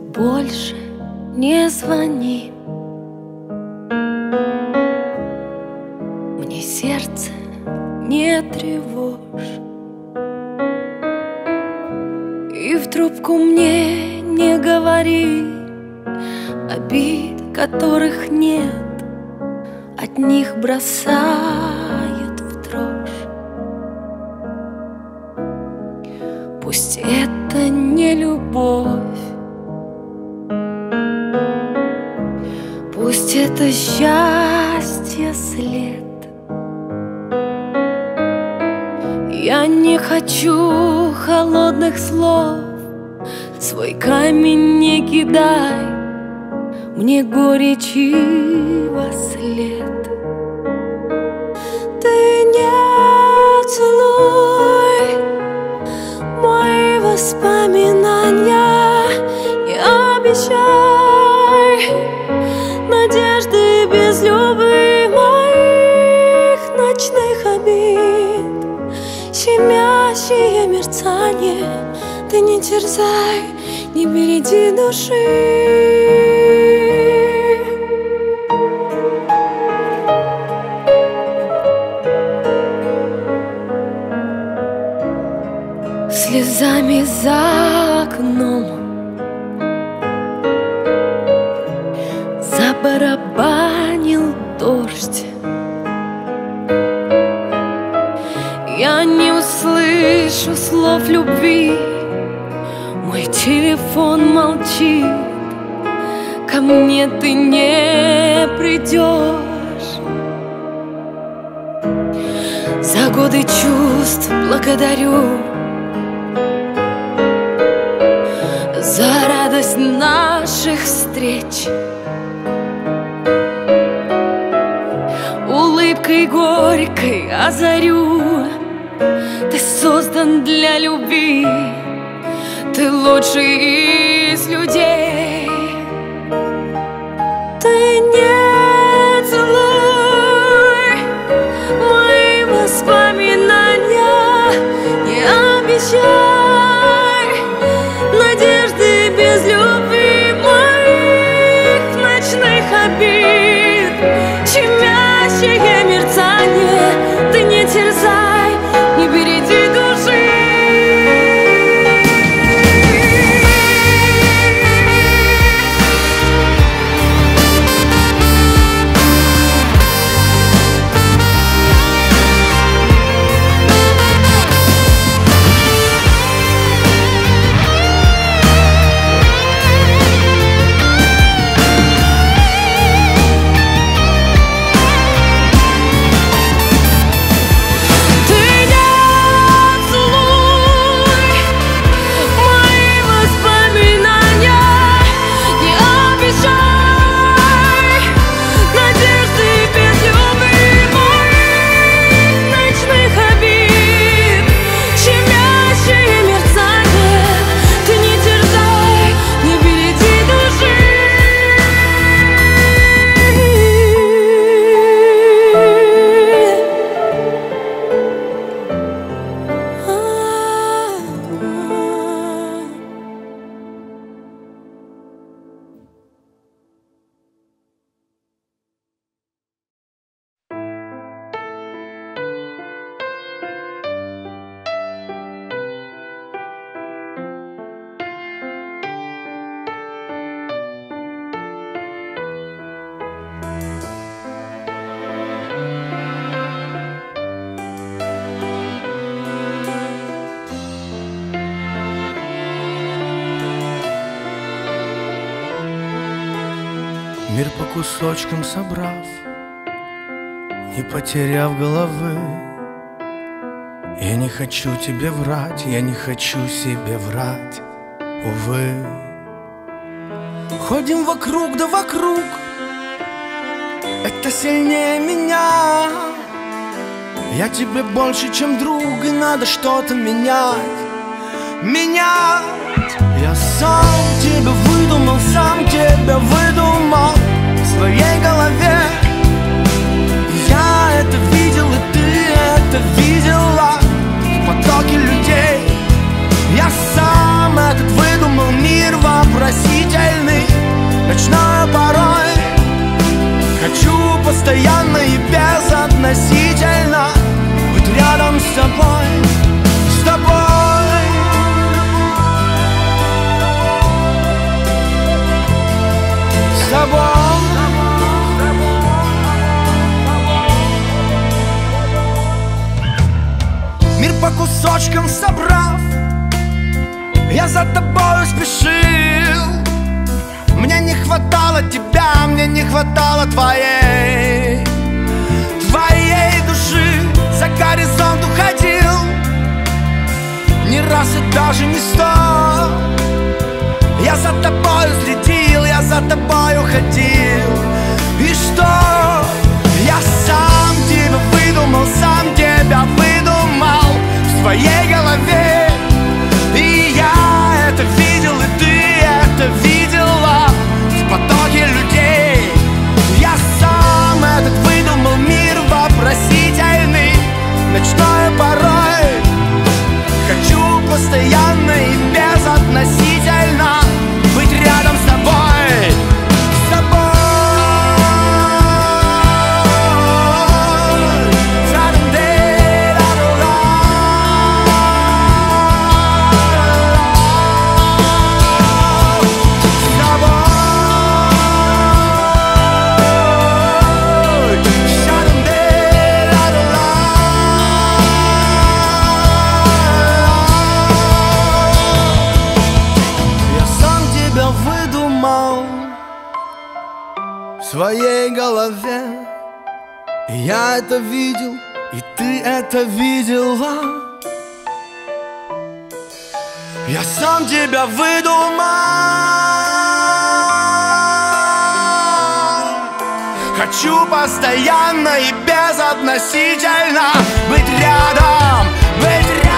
больше не звони. Мне сердце не тревожь, и в трубку мне не говори обид, которых нет, от них бросает в дрожь. Пусть это не любовь, пусть это счастье след. Я не хочу холодных слов, свой камень не кидай мне горечи во след. Ты не целуй мои воспоминания, не обещай надежды без любви моих ночных обид. Щемящее мерцание, ты не терзай, не береди души. Слезами за окном забарабанил дождь. Я не услышу слов любви, мой телефон молчит, ко мне ты не придешь. За годы чувств благодарю, за радость наших встреч. Улыбкой горькой озарю, ты создан для любви, ты лучший из людей. Ты не целуй мои воспоминания, не обещай надежды без любви моих ночных обид. Щемящее мерцание, ты не терзай, не береди души. Мир по кусочкам собрав, не потеряв головы, я не хочу тебе врать, я не хочу себе врать, увы. Ходим вокруг да вокруг, это сильнее меня. Я тебе больше, чем друг, и надо что-то менять. Я сам тебя выдумал, сам тебя выдумал в своей голове. Я это видел, и ты это видела в потоке людей. Я сам этот выдумал мир вопросительный. относительно быть рядом с тобой, с тобой. С тобой. Мир по кусочкам собрав, я за тобою спешил. Мне не хватало тебя, мне не хватало твоей души. За горизонт уходил, не раз и даже не сто. Я за тобою следил, я за тобою ходил. И что? Я сам тебя выдумал, сам тебя выдумал в своей голове. И я это видел, и ты это видела в потоке людей. Я сам этот выдумал мир вопросительный, ночной порой. Хочу постоянно и безотносительно быть рядом с тобой, с тобой. В своей голове. И я это видел, и ты это видела. Я сам тебя выдумал. Хочу постоянно и безотносительно быть рядом, быть рядом.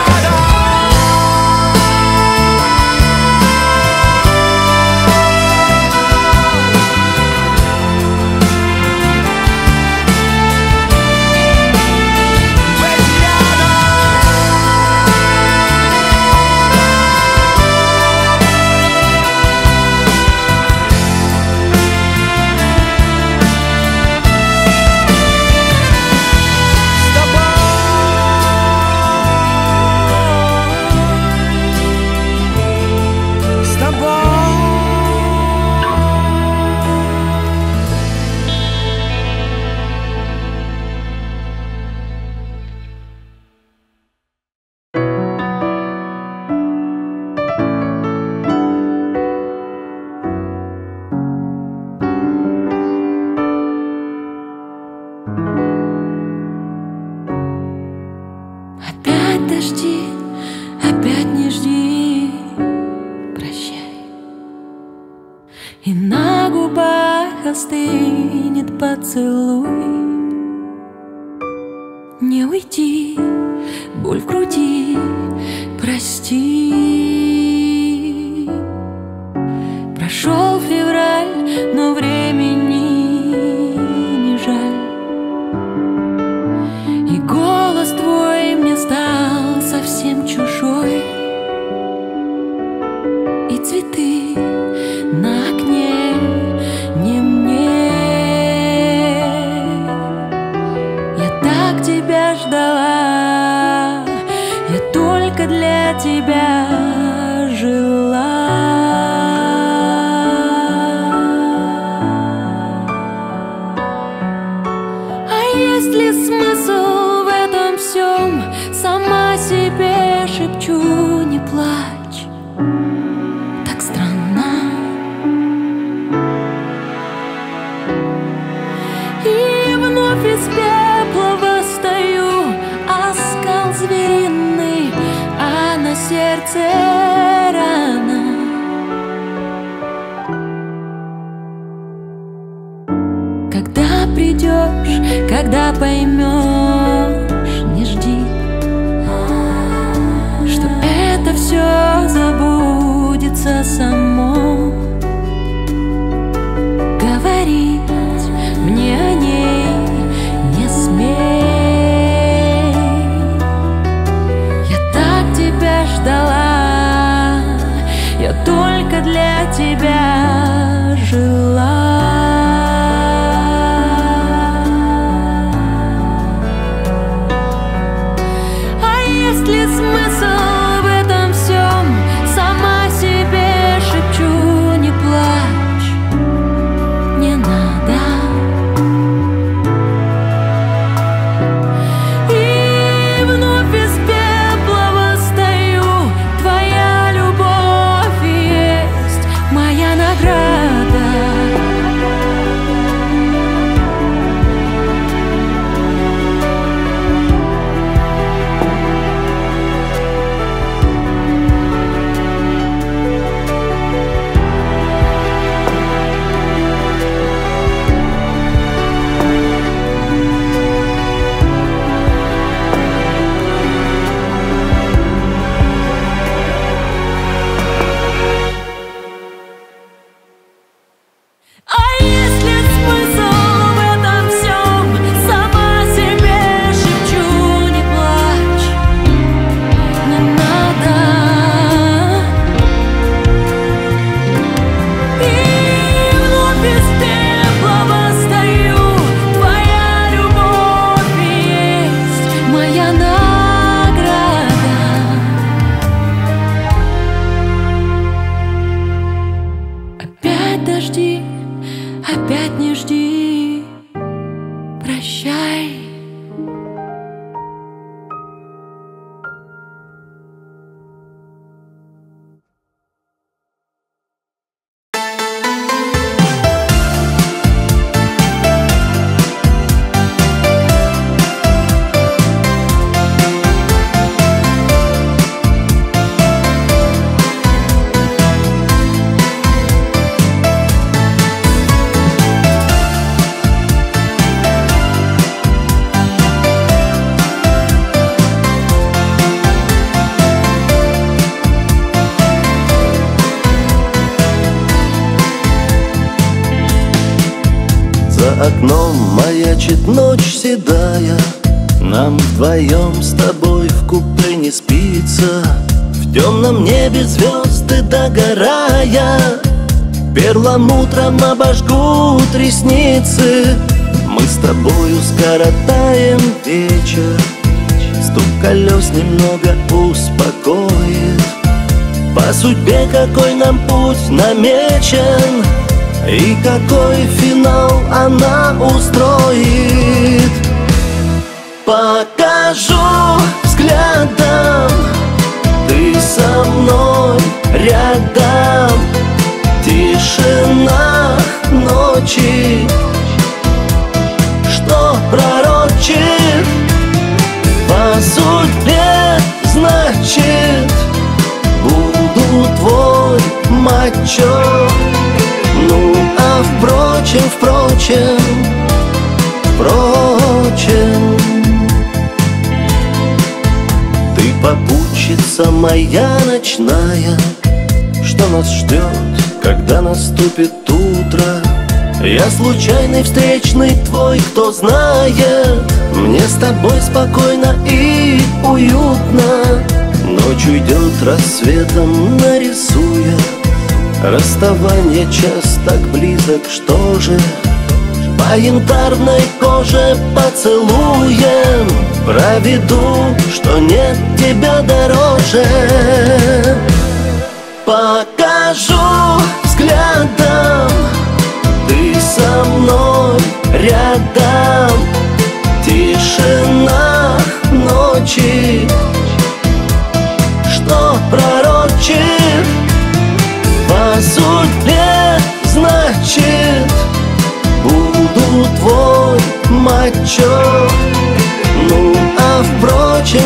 И на губах остынет поцелуй. Не уйти, боль в груди, прости. Прошел февраль, но времени не жаль. И голос твой мне стал совсем чужой. И цветы на окне не мне. Я так тебя ждала, я только для тебя жила. А есть ли смысл в этом всем? Сама себе шепчу, не плачь. Так странно. И вновь из пепла восстаю, оскал звериный, а на сердце рана. Когда придешь, когда поймешь, не жди, что это все забудется само. Говорить мне о ней не смей. Я так тебя ждала, я только для тебя жила. А если смысл в этом всем? Сама себе шепчу, не плачь, не надо. И вновь из пепла восстаю, твоя любовь есть моя награда. Опять дожди, опять не жди, прощай. За окном маячит ночь седая, нам вдвоем с тобой в купе не спится. В темном небе звезды догорая, перламутром обожгут ресницы. Мы с тобою скоротаем вечер, стук колес немного успокоит. По судьбе какой нам путь намечен, и какой финал она устроит. Покажу взглядом, ты со мной рядом. Тишина ночи, что пророчит по судьбе, значит, буду твой мачо. Ну, а впрочем, ты попутчица моя ночная, что нас ждет, когда наступит утро. Я случайный встречный твой, кто знает, мне с тобой спокойно и уютно. Ночь уйдет рассветом, нарисуя расставание, час так близок, что же? По янтарной коже поцелуем проведу, что нет тебя дороже. Покажу взглядом, ты со мной рядом. Тишина ночи, что пророчит по судьбе, значит, буду твой мачо. Ну, а впрочем,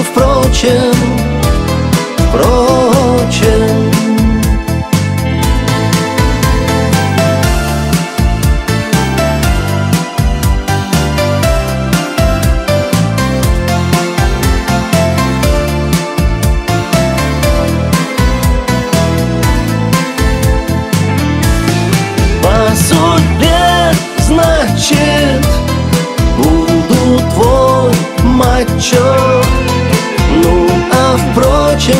по судьбе, значит, буду твой мачо. Ну, а впрочем,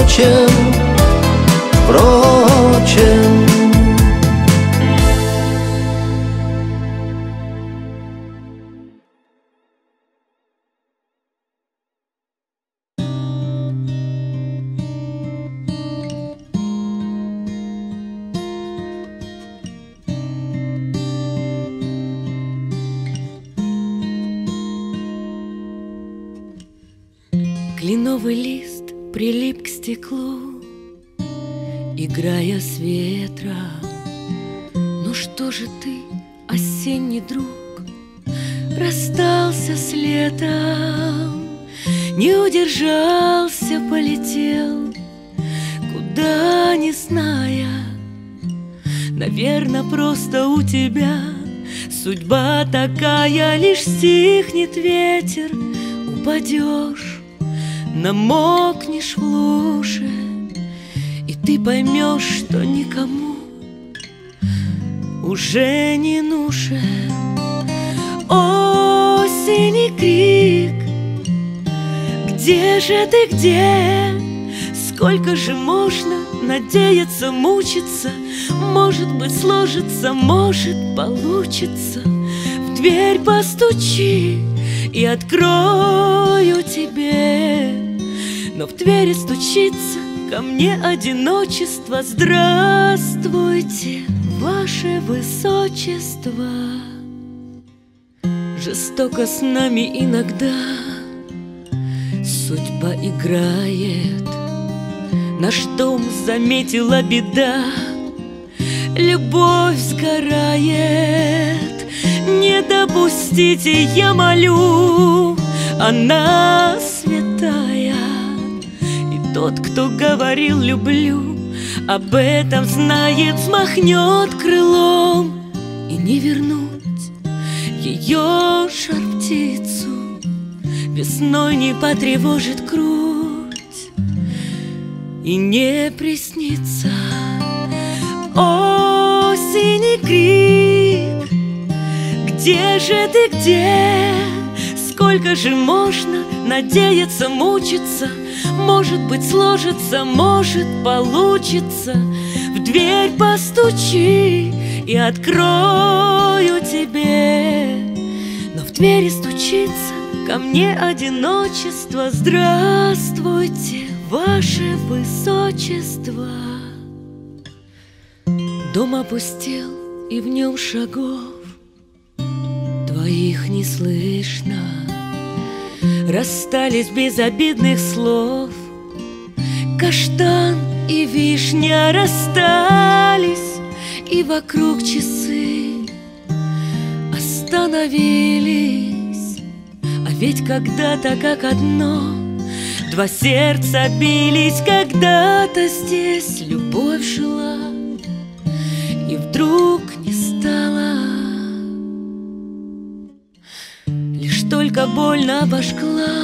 Кленовый лист прилип к стеклу, играя с ветром. Ну что же ты, осенний друг, расстался с летом? Не удержался, полетел, куда не зная. Наверно, просто у тебя судьба такая, лишь стихнет ветер, упадешь, намокнешь в луже, и ты поймешь, что никому уже не нужен. Осенний крик, где же ты, где? Сколько же можно надеяться, мучиться? Может быть, сложится, может, получится. В дверь постучи, и открою тебе. Но в двери стучится ко мне одиночество. Здравствуйте, ваше высочество. Жестоко с нами иногда судьба играет. Наш дом заметила беда, любовь сгорает. Не допустите, я молю, она святая. И тот, кто говорил «люблю», об этом знает, взмахнет крылом. И не вернуть ее жар-птицу, весной не потревожит грудь и не приснится. Осенний крик, где же ты, где? Сколько же можно надеяться, мучиться? Может быть, сложится, может, получится. В дверь постучи, и открою тебе. Но в двери стучится ко мне одиночество. Здравствуйте, ваше высочество. Дом опустел, и в нем шагов твоих не слышно. Расстались без обидных слов. Каштан и вишня расстались, и вокруг часы остановились. А ведь когда-то как одно два сердца бились. Когда-то здесь любовь жила, и вдруг не стало. Лишь только больно обожгла.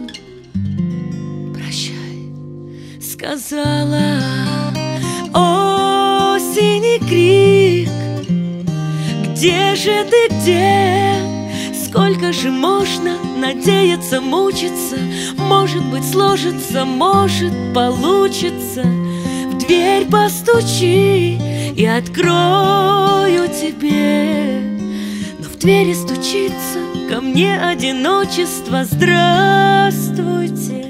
Прощай, сказала. Осенний крик, где же ты, где? Сколько же можно надеяться, мучиться? Может быть, сложится, может, получится. В дверь постучи, и открою тебе. Но в двери стучится ко мне одиночество. Здравствуйте.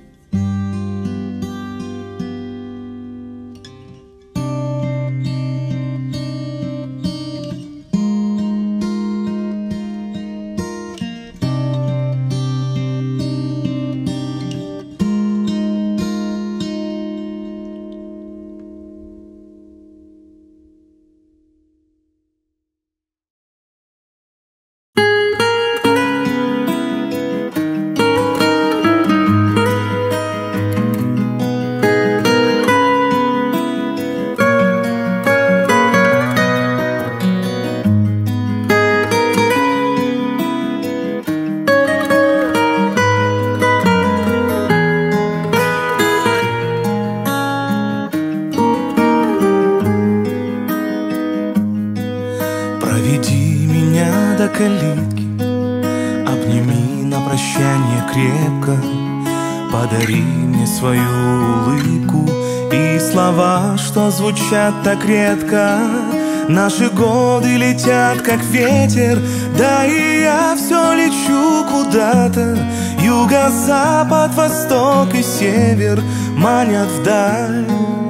калитки, обними на прощание крепко, подари мне свою улыбку и слова, что звучат так редко. Наши годы летят, как ветер, да и я все лечу куда-то. Юго-запад, восток и север манят вдаль,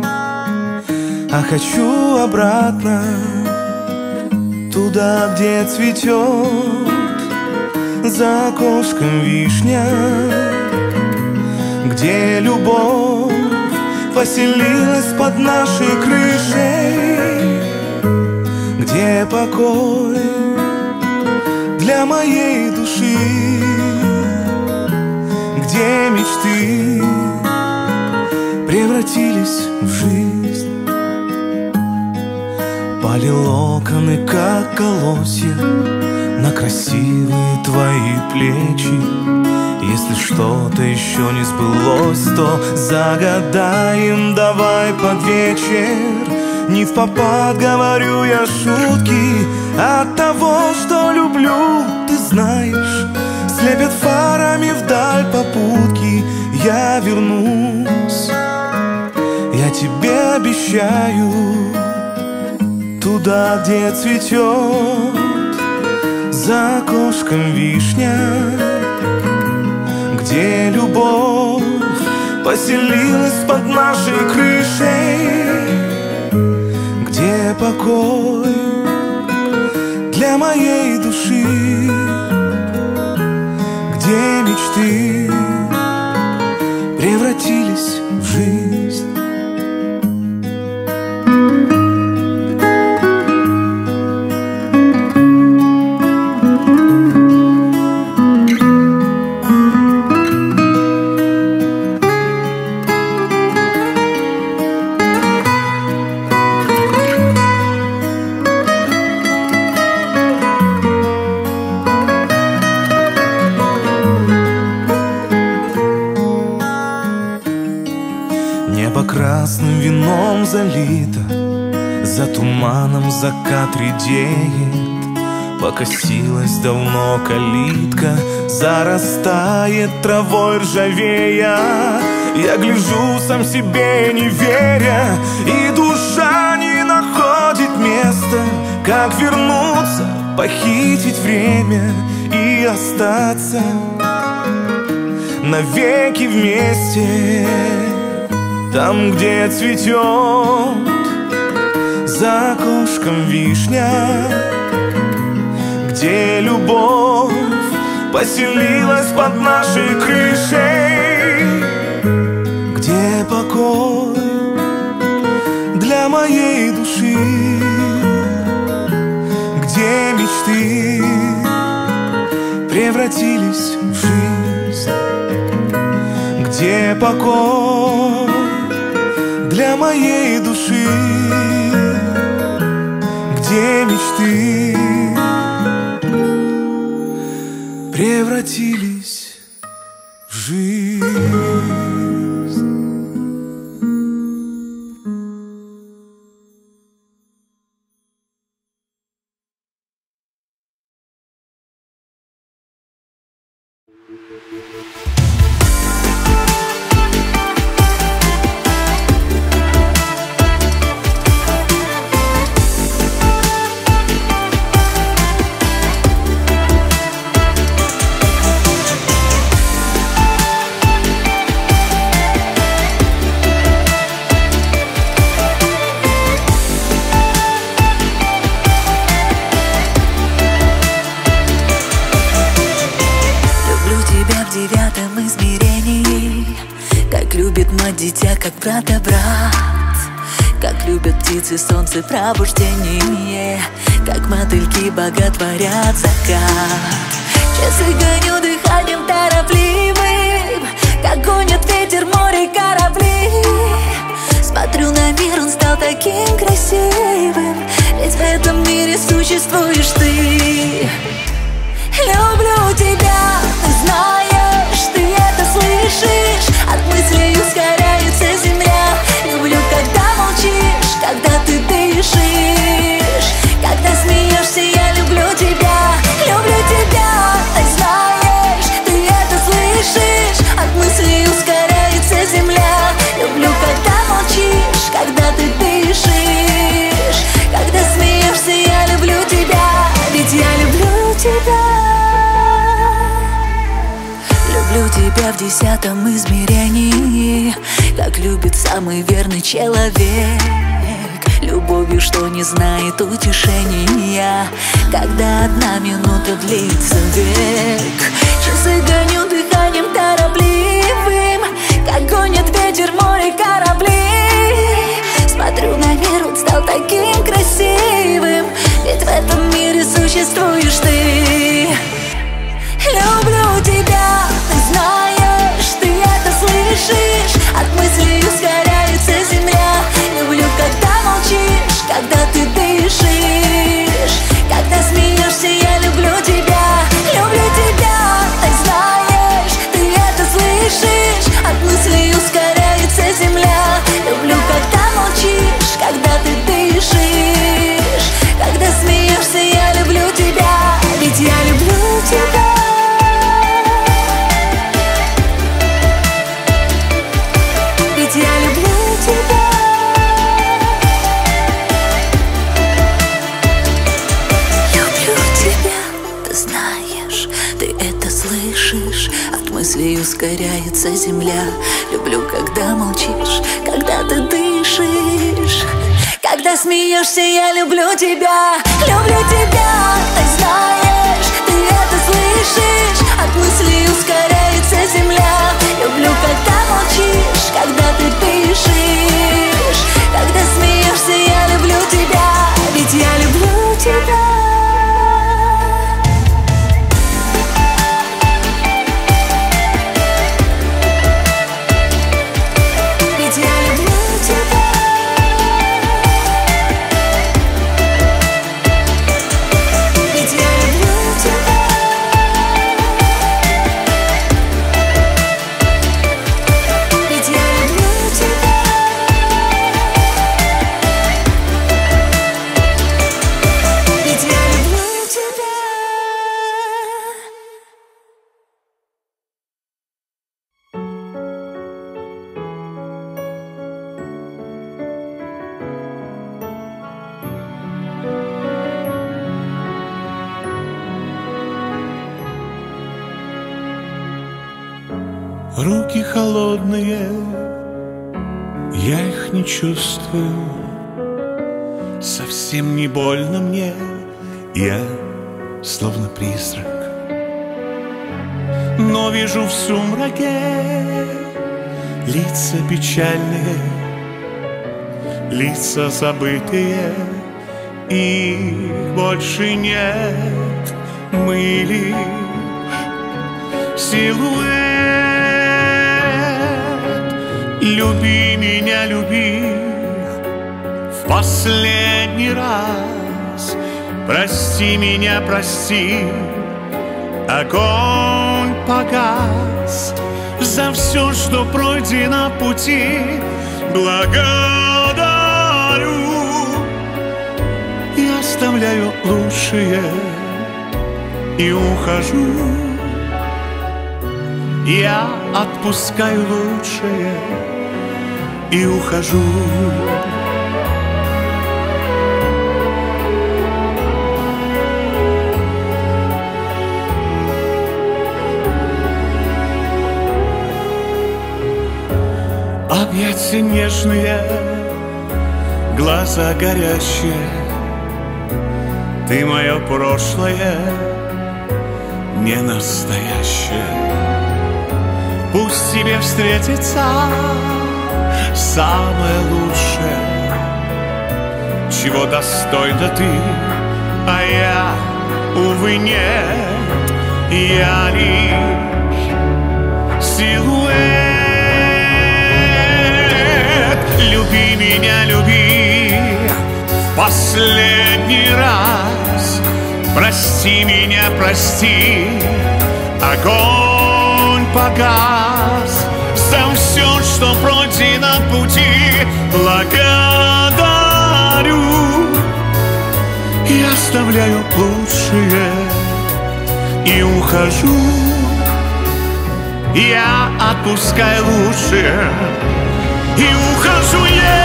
а хочу обратно, туда, где цветет за окошком вишня, где любовь поселилась под нашей крышей, где покой для моей души, где мечты превратились в жизнь. Пали локоны, как колосья, на красивые твои плечи. Если что-то еще не сбылось, то загадаем давай под вечер. Не впопад говорю я шутки. От того, что люблю, ты знаешь, слепят фарами вдаль попутки. Я вернусь, я тебе обещаю, туда, где цветет за окошком вишня, где любовь поселилась под нашей крышей, где покой для моей души, где мечты превратились в жизнь. Красным вином залито, за туманом закат редеет. Покосилась давно калитка, зарастает травой ржавея. Я гляжу сам себе не веря, и душа не находит места. Как вернуться, похитить время и остаться навеки вместе, там, где цветет за окошком вишня, где любовь поселилась под нашей крышей, где покой для моей души, где мечты превратились в жизнь, где покой для моей души, где мечты превратились в жизнь. Дитя, как брата брат, как любят птицы солнце пробуждение, как мотыльки боготворят закат. Часы гоню дыханием торопливым, как гонит ветер море корабли. Смотрю на мир, он стал таким красивым, ведь в этом мире существуешь ты. Люблю тебя, ты знаешь, ты это слышишь. От мыслей ускоряется земля. Люблю, когда молчишь, когда ты дышишь, когда смеешься, я люблю тебя. Люблю тебя, ты знаешь, ты это слышишь. От мыслей ускоряется земля. Люблю, когда молчишь, когда ты дышишь, когда смеешься, я люблю тебя. Ведь я люблю тебя. Люблю тебя в 10-м измерении, как любит самый верный человек, любовью, что не знает утешения, когда одна минута длится век. Часы гоню дыханием торопливым, как гонит ветер море корабли. Смотрю на мир, он стал таким красивым, ведь в этом мире существуешь ты. Люблю тебя, ты знаешь, ты это слышишь. От мыслей ускоряется земля. Люблю, когда молчишь, когда ты дышишь, когда смеешься, я люблю тебя. Люблю тебя, ты знаешь, ты это слышишь. От мыслей ускоряется земля. Люблю, когда молчишь, когда ты дышишь, ускоряется земля. Люблю, когда молчишь, когда ты дышишь. Когда смеешься, я люблю тебя. Люблю тебя, ты знаешь, ты это слышишь. От мыслей ускоряется земля. Люблю, когда молчишь, когда ты дышишь. Когда смеешься, я люблю тебя. Ведь я люблю тебя. Руки холодные, я их не чувствую. Совсем не больно мне, я словно призрак. Но вижу в сумраке лица печальные, лица забытые, их больше нет. Мы лишь силуэт. Люби меня, люби в последний раз. Прости меня, прости, огонь погас. За все, что пройдено пути, благодарю. И оставляю лучшее и ухожу. Я отпускаю лучшее и ухожу. Объятия нежные, глаза горящие, ты мое прошлое, не настоящее. Пусть тебе встретится самое лучшее, чего достойна ты, а я, увы, нет. Я лишь силуэт. Люби меня, люби в последний раз. Прости меня, прости, огонь погас. За все, что пройдено пути, благодарю. И оставляю лучшее и ухожу. Я отпускаю лучшее и ухожу я.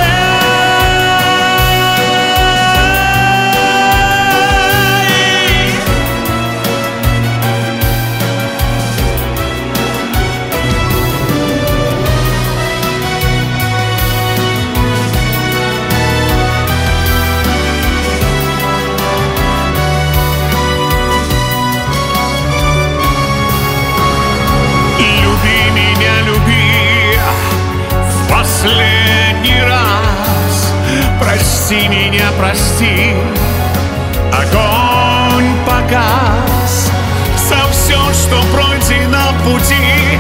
Последний раз. Прости меня, прости, огонь погас. За все, что пройдено пути,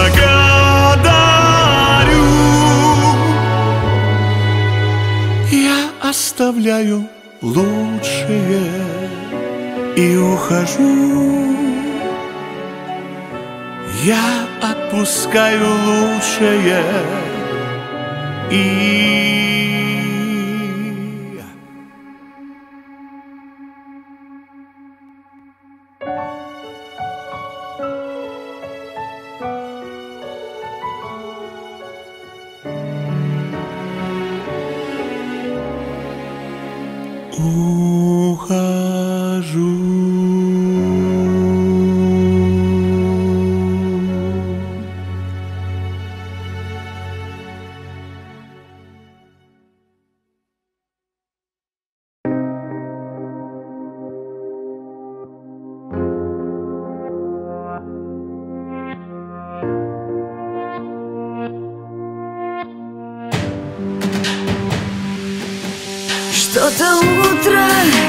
благодарю. Я оставляю лучшее и ухожу. Я отпускаю лучшее и ухожу. Это утро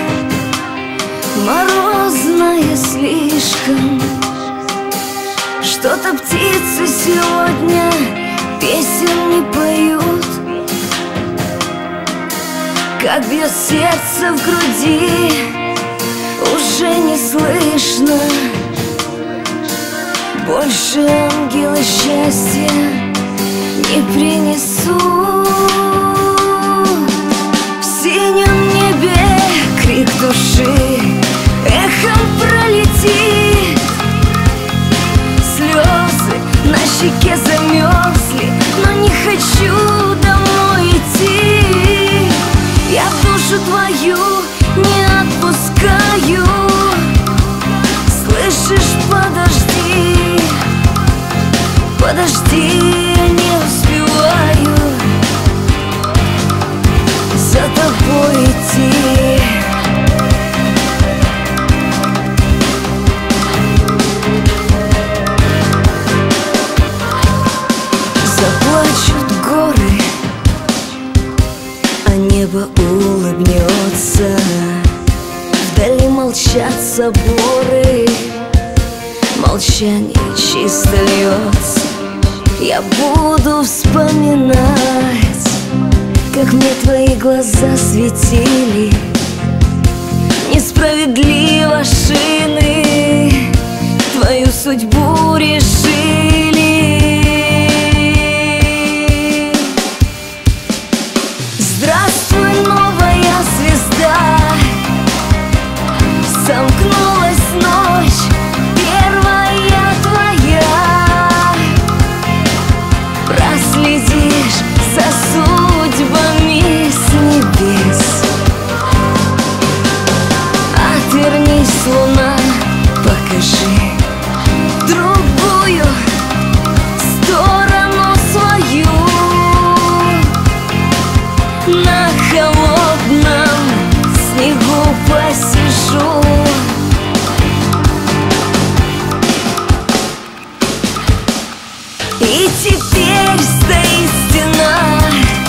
морозное слишком. Что-то птицы сегодня песен не поют. Как бьет сердце в груди, уже не слышно. Больше ангелы счастья не принесут. В синем небе крик души эхом пролетит. Слезы на щеке замерзли, но не хочу домой идти. Я в душу твою не отпускаю. Слышишь, подожди, подожди, я не успеваю за тобой идти. Заплачут горы, а небо улыбнется. Вдали молчат соборы, молчание чисто льется. Я буду вспоминать, как мне твои глаза светили. Несправедливо шины твою судьбу решили. Здравствуй, новая звезда. Сомкнулась ночь, первая твоя. Проследишь за судьбами с небес. Отвернись, луна, покажи другую сторону свою. На холодном снегу посижу. И теперь стоит стена,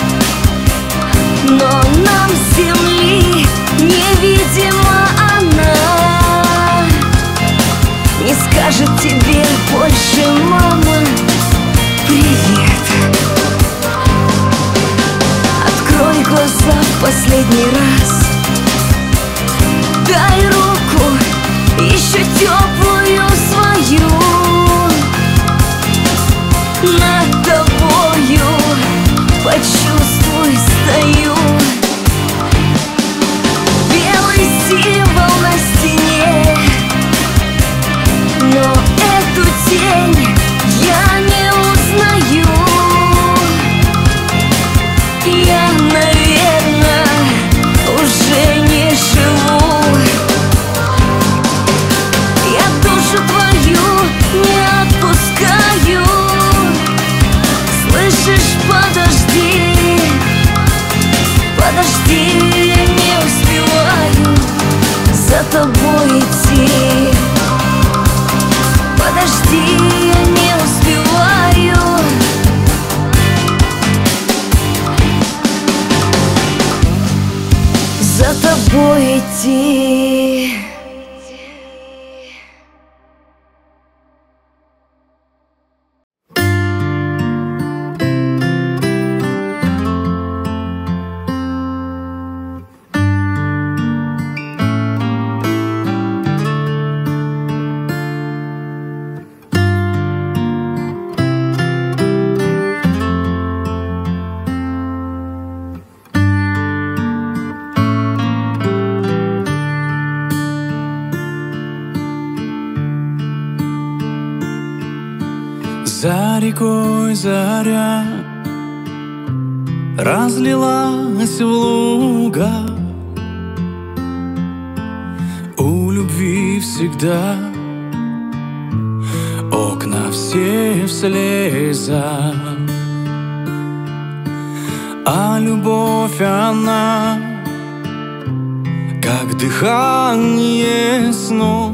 но нам с земли невидима она. Не скажет тебе больше мама привет. Открой глаза в последний раз. Дай руку, еще теплую свою. Над тобою почувствуй, стою. Белый символ на стене, но эту тень я не узнаю. Я, наверное, уже не живу. Я душу твою не отпускаю. Слышишь, подожди, подожди, я не успеваю за тобой идти. Подожди, я не успеваю за тобой идти. За рекой заря разлилась в луга. У любви всегда окна все в слезах, а любовь она как дыхание снов.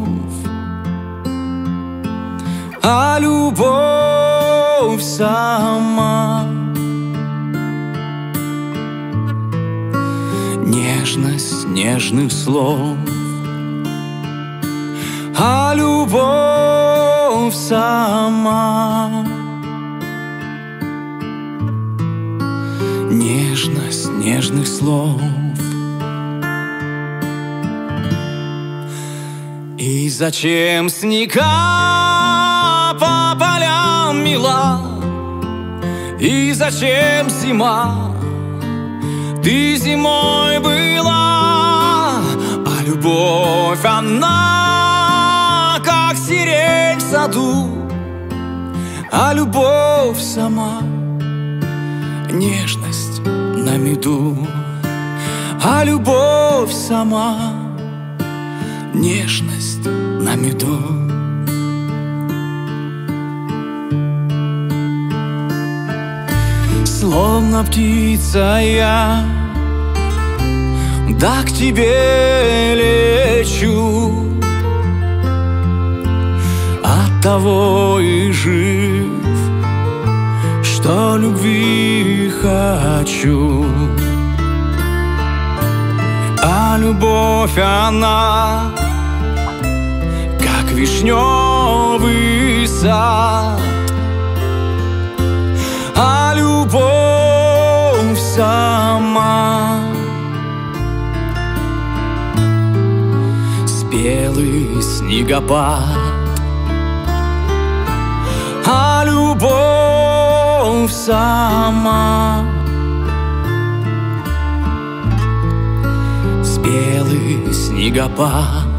А любовь сама нежность нежных слов, а любовь сама. Нежность нежных слов. И зачем снега по полям мила? И зачем зима? Ты зимой была, а любовь она, как сирень в саду, а любовь сама. Нежность на меду, а любовь сама. Нежность на меду. Словно птица я, да к тебе лечу, оттого и жив, что любви хочу. А любовь она, как вишневый сад, а любовь сама. Спелый снегопад, а любовь сама. Спелый снегопад.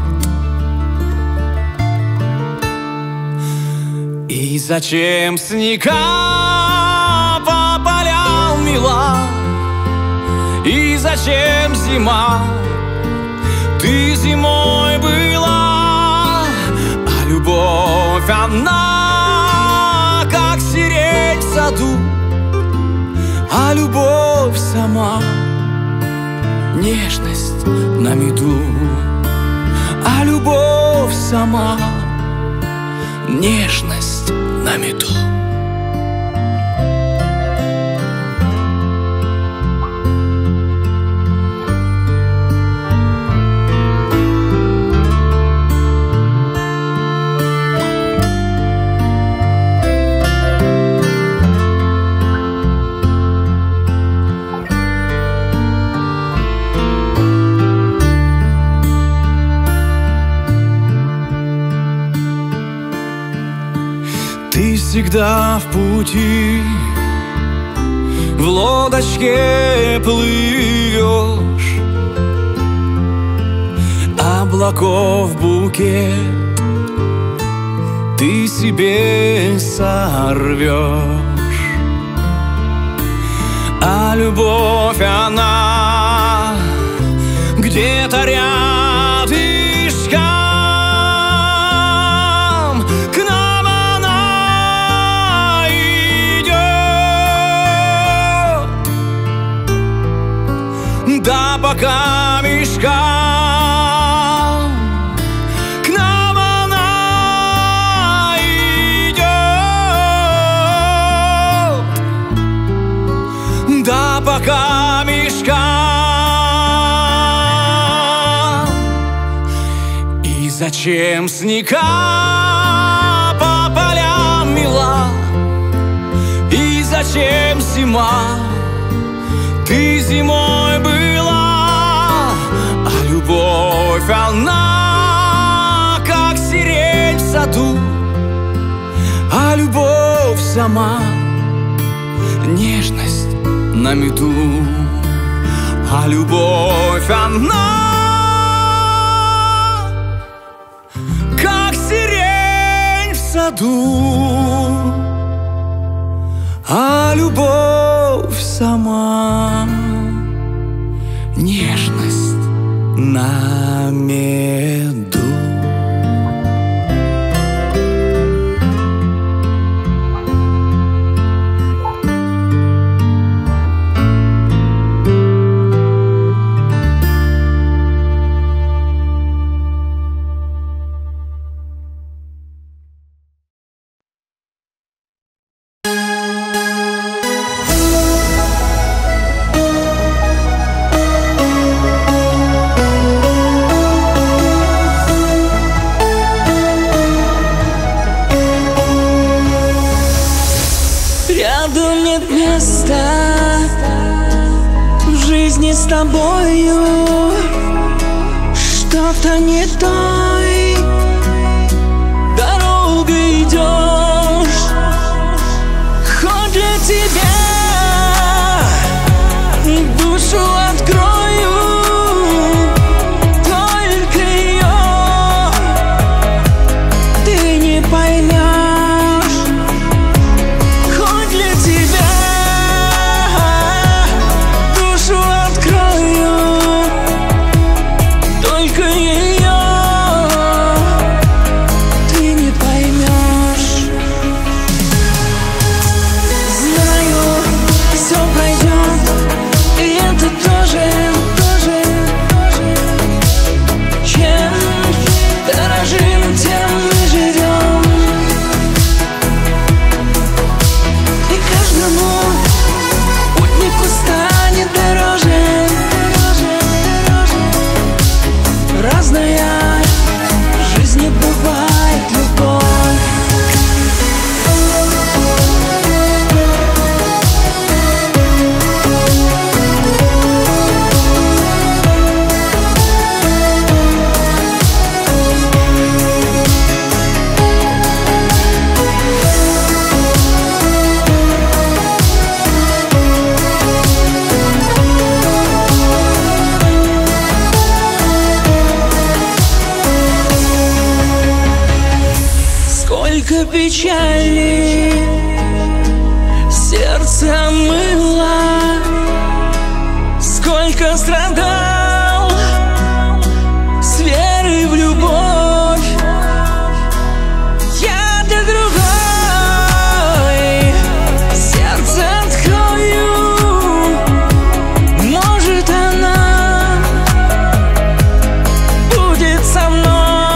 И зачем снега по полям мила? И зачем зима? Ты зимой была, а любовь она, как сирень в саду, а любовь сама. Нежность на меду, а любовь сама. Нежность на меду. Ты всегда в пути, в лодочке плывешь, облаков букет ты себе сорвешь, а любовь она где-то рядышком. Да по камешкам к нам она идет. Да по камешкам. И зачем снега по полям мила? И зачем зима? Ты зимой была, а любовь она, как сирень в саду, а любовь сама. Нежность на меду, а любовь она, как сирень в саду, а любовь сама. Нежность на меду. не с тобою, что-то не той дорогой идешь. Хоть для тебя душу открою, только ее ты не поймешь. Хоть для тебя душу открою, только ее ты не поймешь. Знаю, все пройдет, и это тоже, чем дорожим, тем мы живем. И каждому путнику станет дороже разная в жизни бывает любовь. Сколько печали сердце мыло, сколько страдал с верой в любовь. Я для другой сердце открою, может она будет со мной.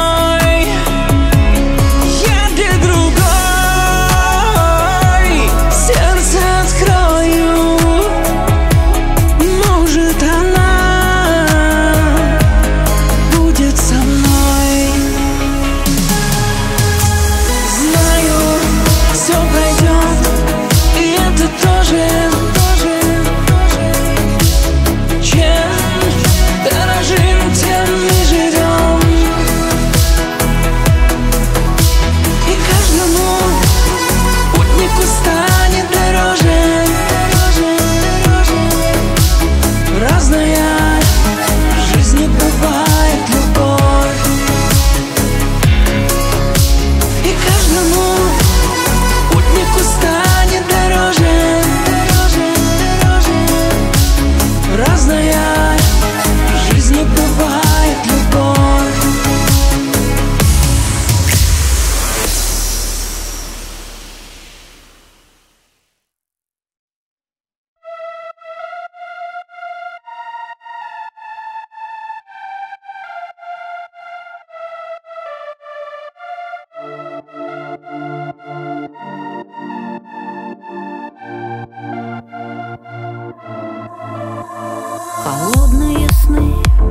Холодные сны,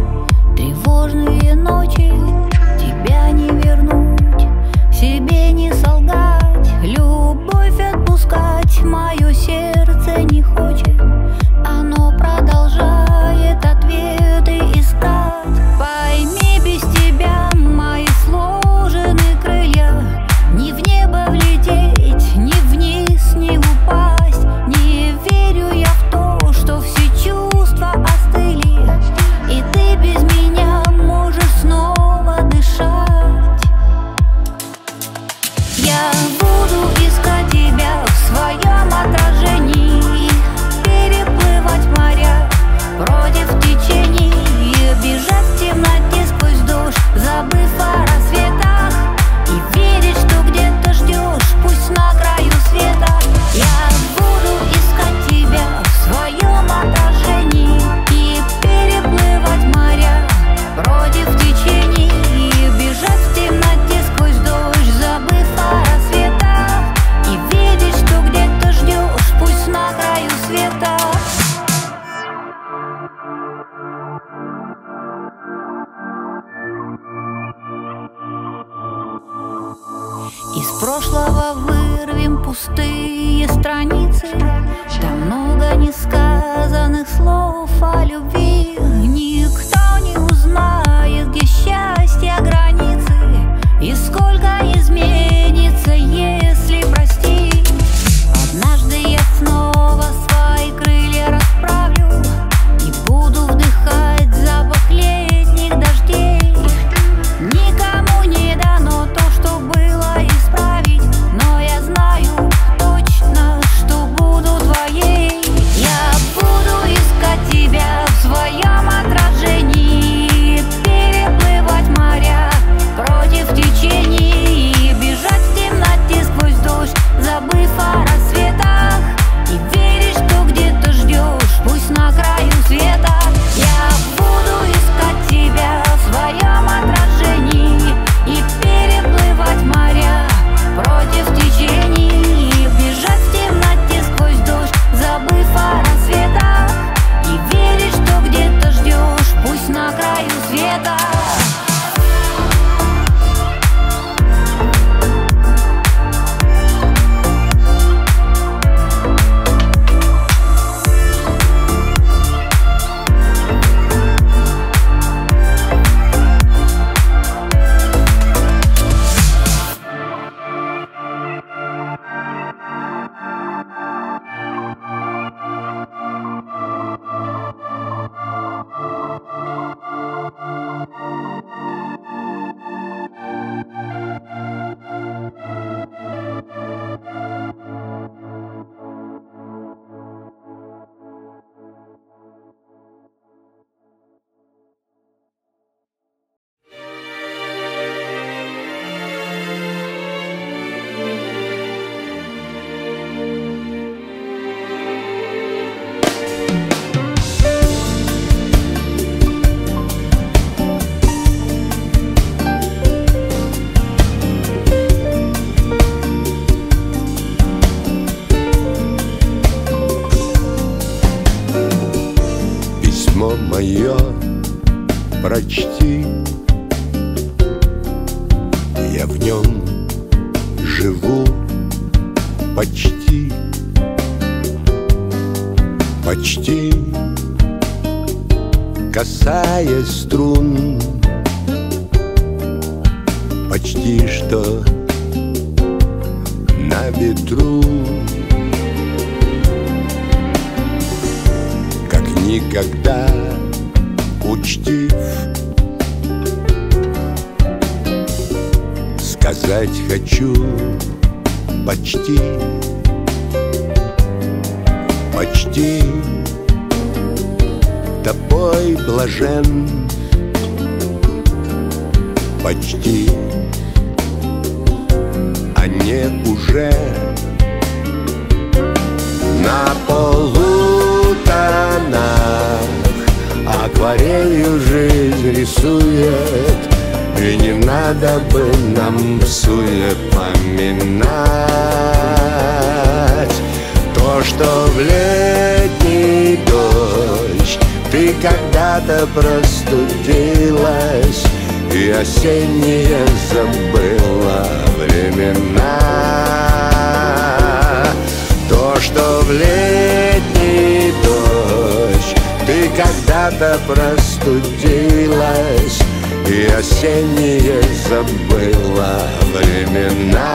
тревожные ночи, тебя не вернуть, себе не солгать, любовь отпускать мое сердце не хочет, оно продолжает ответы искать. Пойми, без тебя мои сложены крылья, ни в небо влететь, ни вниз не упасть. Не верю я в то, что все чувства остыли, и ты без меня можешь снова дышать. Я буду искать тебя в своем отражении, переплывать моря против течений, бежать в темноте сквозь дождь, забыв о рассветах, и верить, что где-то ждешь, пусть на краю света. Я буду искать тебя в своем отражении и переплывать моря против течений, бежать в темноте сквозь дождь, забыв о рассветах, и верить, что где-то ждешь, пусть на краю света. Из прошлого вы вырвем пустые страницы. Там много несказанных слов о любви. Никто не узнает, где счастье границы, и сколько изменится, если простить. Однажды я снова свои крылья расправлю и буду вдыхать запах летних дождей. Никому не дано то, что было, исправить, но я знаю точно, что буду твоей. Я буду искать тебя в своем отражении, переплывать моря против течений, бежать в темноте сквозь дождь, забыв о рассветах, и верить, что где-то ждешь, пусть на краю света. Я буду искать тебя в своем отражении и переплывать моря против течений, бежать в темноте сквозь дождь, забыв о рассветах, и верить, что где-то ждешь, пусть на краю света. Мое прочти, я в нем живу почти, почти касаясь струн, почти что на ветру, как никогда учтив, сказать хочу почти, почти тобой блажен, почти, а не уже на полутонах акварелью жизнь рисует, и не надо бы нам всуе поминать то, что в летний дождь ты когда-то простудилась и осенние забыла времена. То, что в летний дождь ты когда-то простудилась и осенние забыла времена.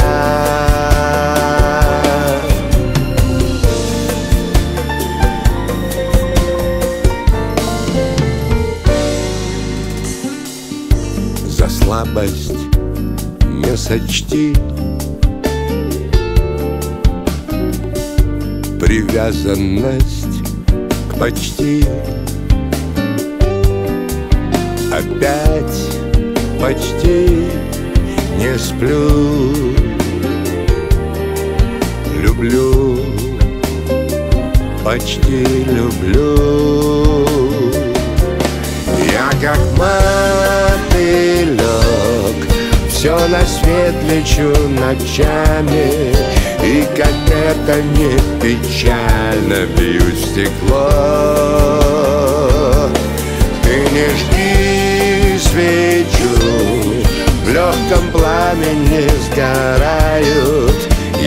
За слабость не сочти, привязанность к почти. Опять почти не сплю, люблю, почти люблю. Я как мотылек все на свет лечу ночами, и как это не печально, бью стекло. Ты не жги свечу, в легком пламени сгорают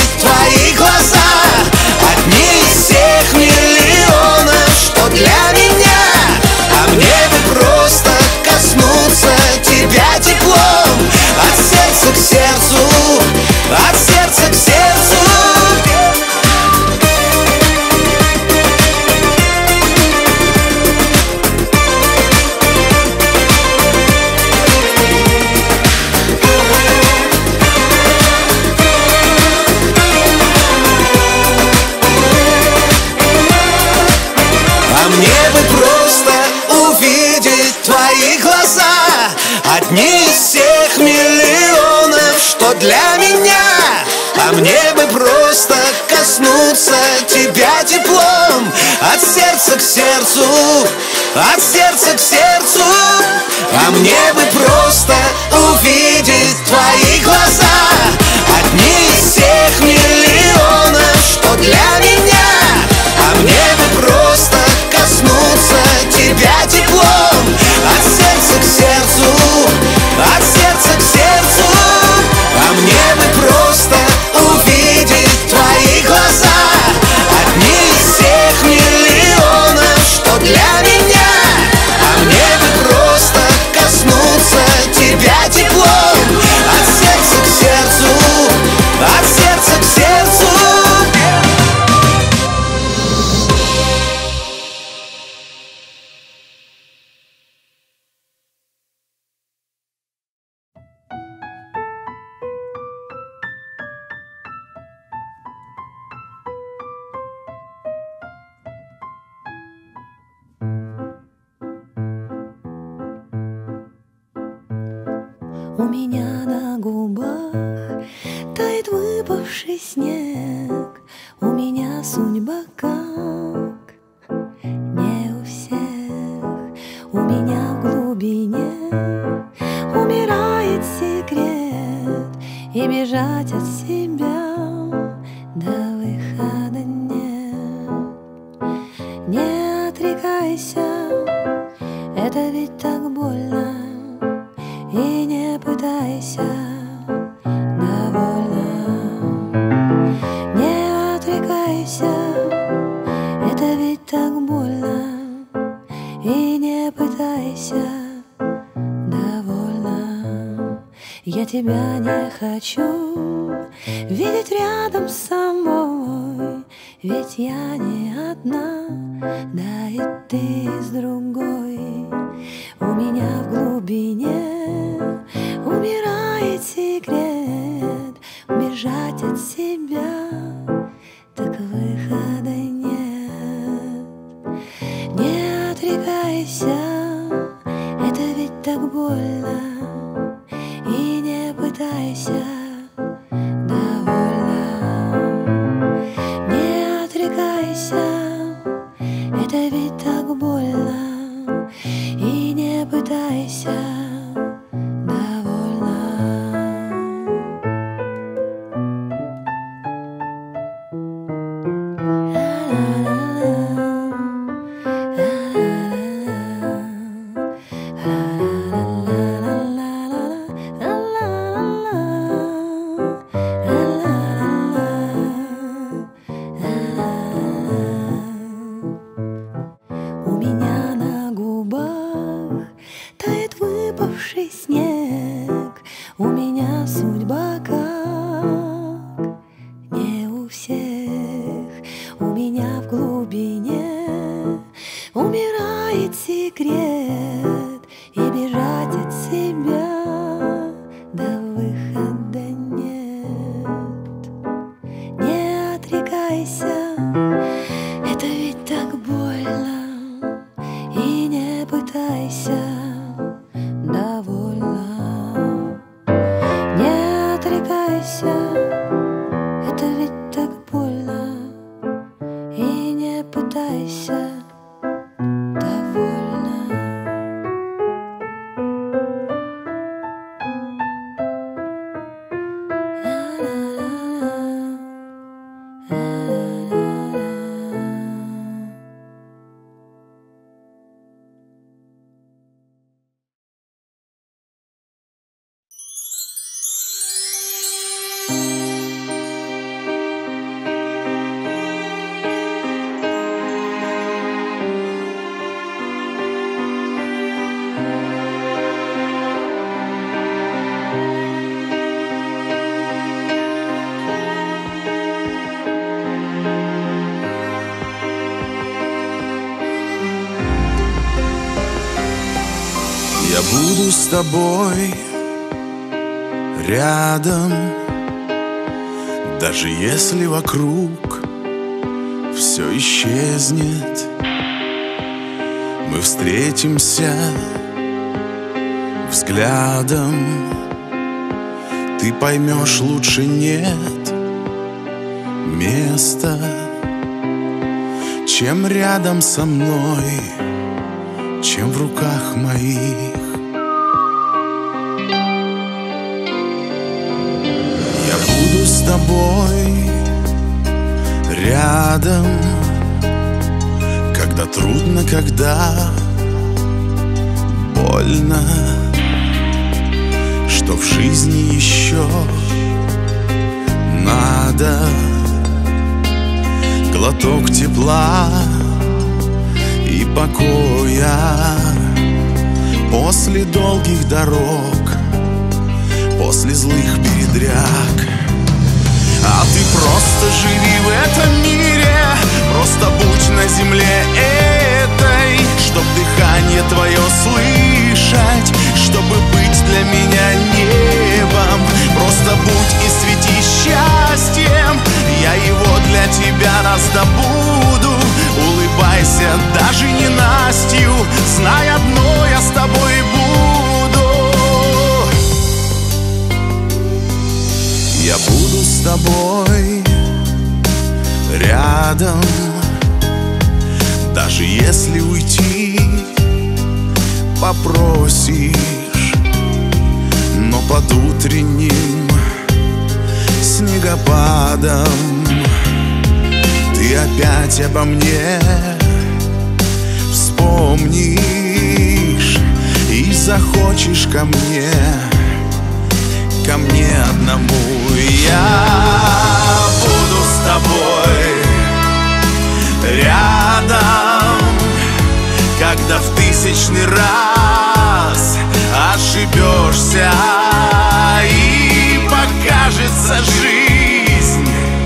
увидеть твои глаза, одни из всех миллионов, что для меня. А мне бы просто коснуться тебя теплом, от сердца к сердцу, от сердца к сердцу. А мне бы просто увидеть твои глаза, одни из всех миллионов, что для меня. А мне бы просто коснуться тебя теплом, от сердца к сердцу, от сердца к сердцу. А мне бы просто увидеть твои глаза, одни из всех миллионов, что для меня. А мне бы просто коснуться тебя теплом, от сердца к сердцу, от сердца к сердцу. А мне бы просто увидеть У меня на губах тает выпавший снег. У меня судьба как не у всех. У меня в глубине умирает секрет, и бежать от себя до выхода нет. Не отрекайся, это ведь так больно, и не пытайся, довольно. Не отрекайся, это ведь так больно, и не пытайся, довольно. Я тебя не хочу видеть рядом с собой, ведь я не одна, да и ты с другой. У меня в глубине умирает секрет, бежать от себя, так выхода нет. Не отрекайся, это ведь так больно, и не пытайся, довольно. Не отрекайся, это ведь так больно, и не пытайся, довольно. У меня на губах тает выпавший снег. У меня судьба как не у всех. У меня в глубине умирает секрет, и бежать от себя до выхода нет. Не отрекайся, это ведь так больно, и не пытайся, довольно. Не отрекайся, это ведь так больно, и не пытайся, довольно. Я буду с тобой рядом, даже если вокруг все исчезнет. Мы встретимся взглядом, ты поймешь, лучше нет места, чем рядом со мной, чем в руках моих. Я буду с тобой рядом, когда трудно, когда больно, что в жизни еще надо глоток тепла и покоя после долгих дорог, после злых передряг. А ты просто живи в этом мире, просто будь на земле этой, чтоб дыхание твое слышать, чтобы быть для меня небом. Просто будь и свети счастьем, я его для тебя раздобуду. Улыбайся даже ненастью, знай одно, я с тобой буду. Я буду с тобой рядом, даже если уйти попросишь. Но под утренним снегопадом ты опять обо мне вспомнишь и захочешь ко мне одному. Я буду с тобой рядом, когда в 1000-й раз ошибешься и покажется жизнь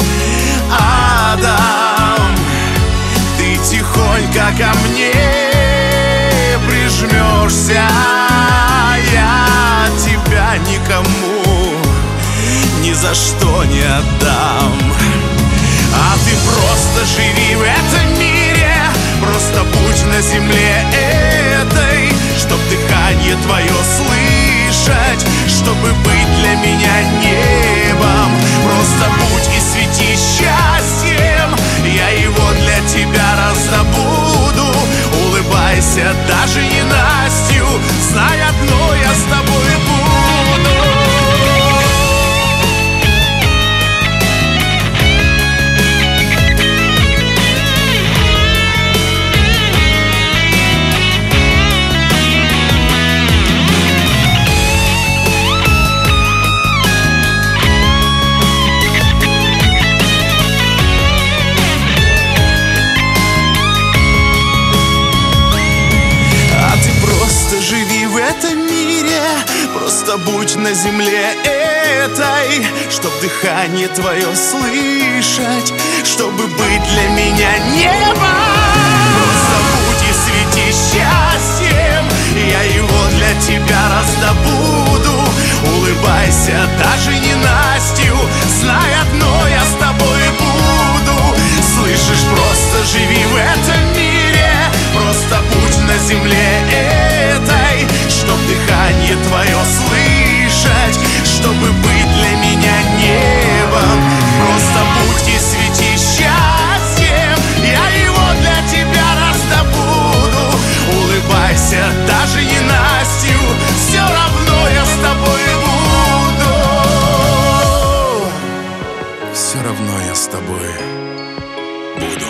адом. Ты тихонько ко мне прижмешься, я тебя никому ни за что не отдам. А ты просто живи в этом мире, просто будь на земле этой, чтоб дыхание твое слышать, чтобы быть для меня небом. Просто будь и свети счастьем, я его для тебя раздобуду. Улыбайся даже ненастью, знай одно, я с тобой буду. Живи в этом мире, просто будь на земле этой, чтоб дыхание твое слышать, чтобы быть для меня небом. Просто будь и свети счастьем, я его для тебя раздобуду. Улыбайся даже ненастью, знай одно, я с тобой буду. Слышишь, просто живи в этом мире, просто будь на земле этой, чтоб дыхание твое слышать, чтобы быть для меня небом. Просто будь и свети счастьем, я его для тебя раздобуду. Улыбайся даже ненастью, все равно я с тобой буду. Все равно я с тобой буду.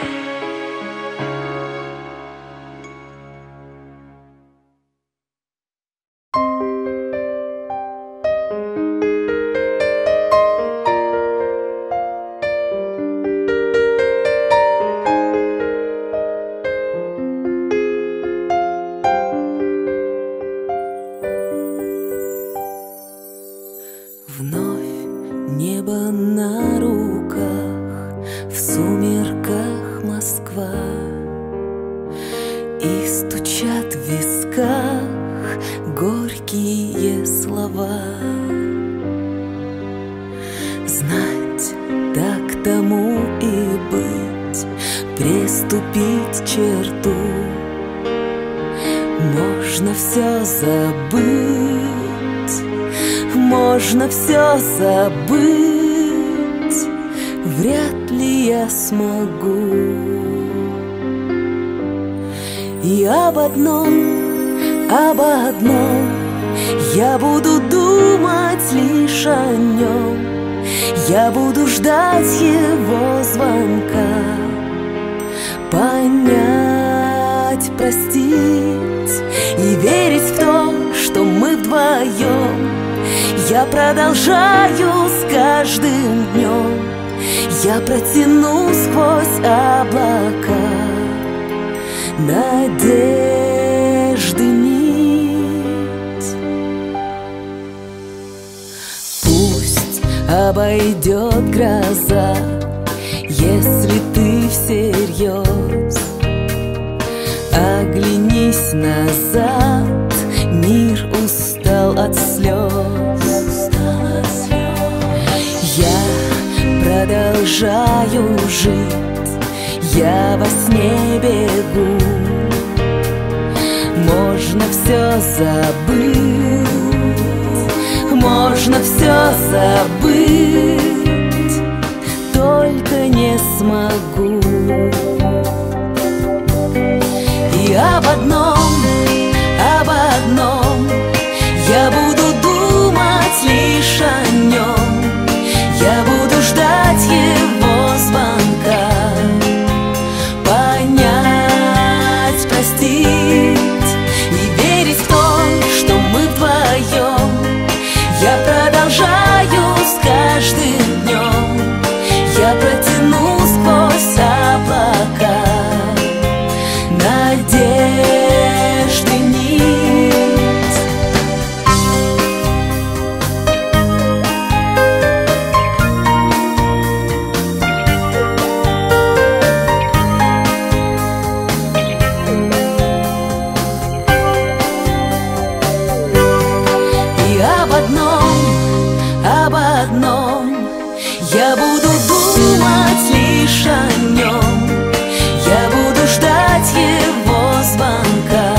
Можно все забыть, вряд ли я смогу. И об одном я буду думать лишь о нем. Я буду ждать его звонка, понять, простить и верить в то, что мы вдвоем. Я продолжаю с каждым днем, я протяну сквозь облака надежды нить. Пусть обойдет гроза, если ты всерьез. Оглянись назад, мир устал от слез. Я продолжаю жить, я во сне бегу. Можно все забыть, можно можно все забыть, только не смогу. И об одном я буду думать лишь о нем. Я буду ждать его звонка, понять, простить и верить в то, что мы вдвоем. Я продолжаю с каждым днем, я протяну сквозь облака надежды нить. И об одном я буду думать лишь о нем. Я буду ждать его звонка,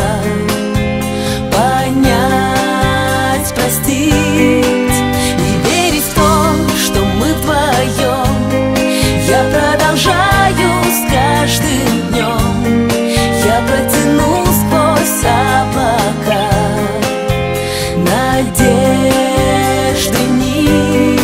понять, простить и верить в то, что мы вдвоем. Я продолжаю с каждым днем, я протяну сквозь облака надежды нить.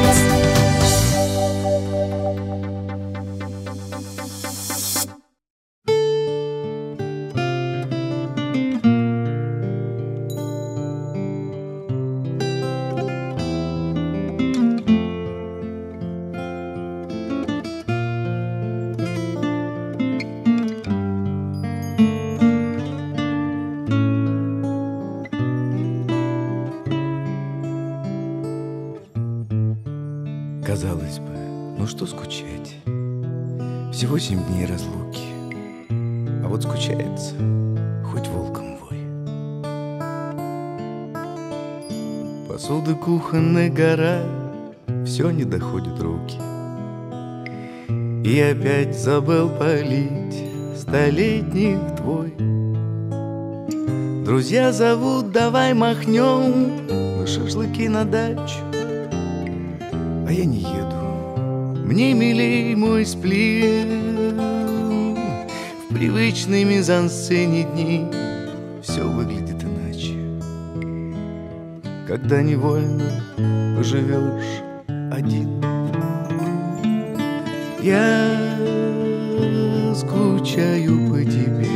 Казалось бы, ну что скучать? Всего 7 дней разлуки, а вот скучается, хоть волком вой. Посуды кухонная гора, все не доходит руки. И опять забыл полить столетних твой. Друзья зовут, давай махнем на шашлыки на дачу. А я не еду, мне милей мой сплин. В привычной мизансцене дней все выглядит иначе, когда невольно поживешь один. Я скучаю по тебе,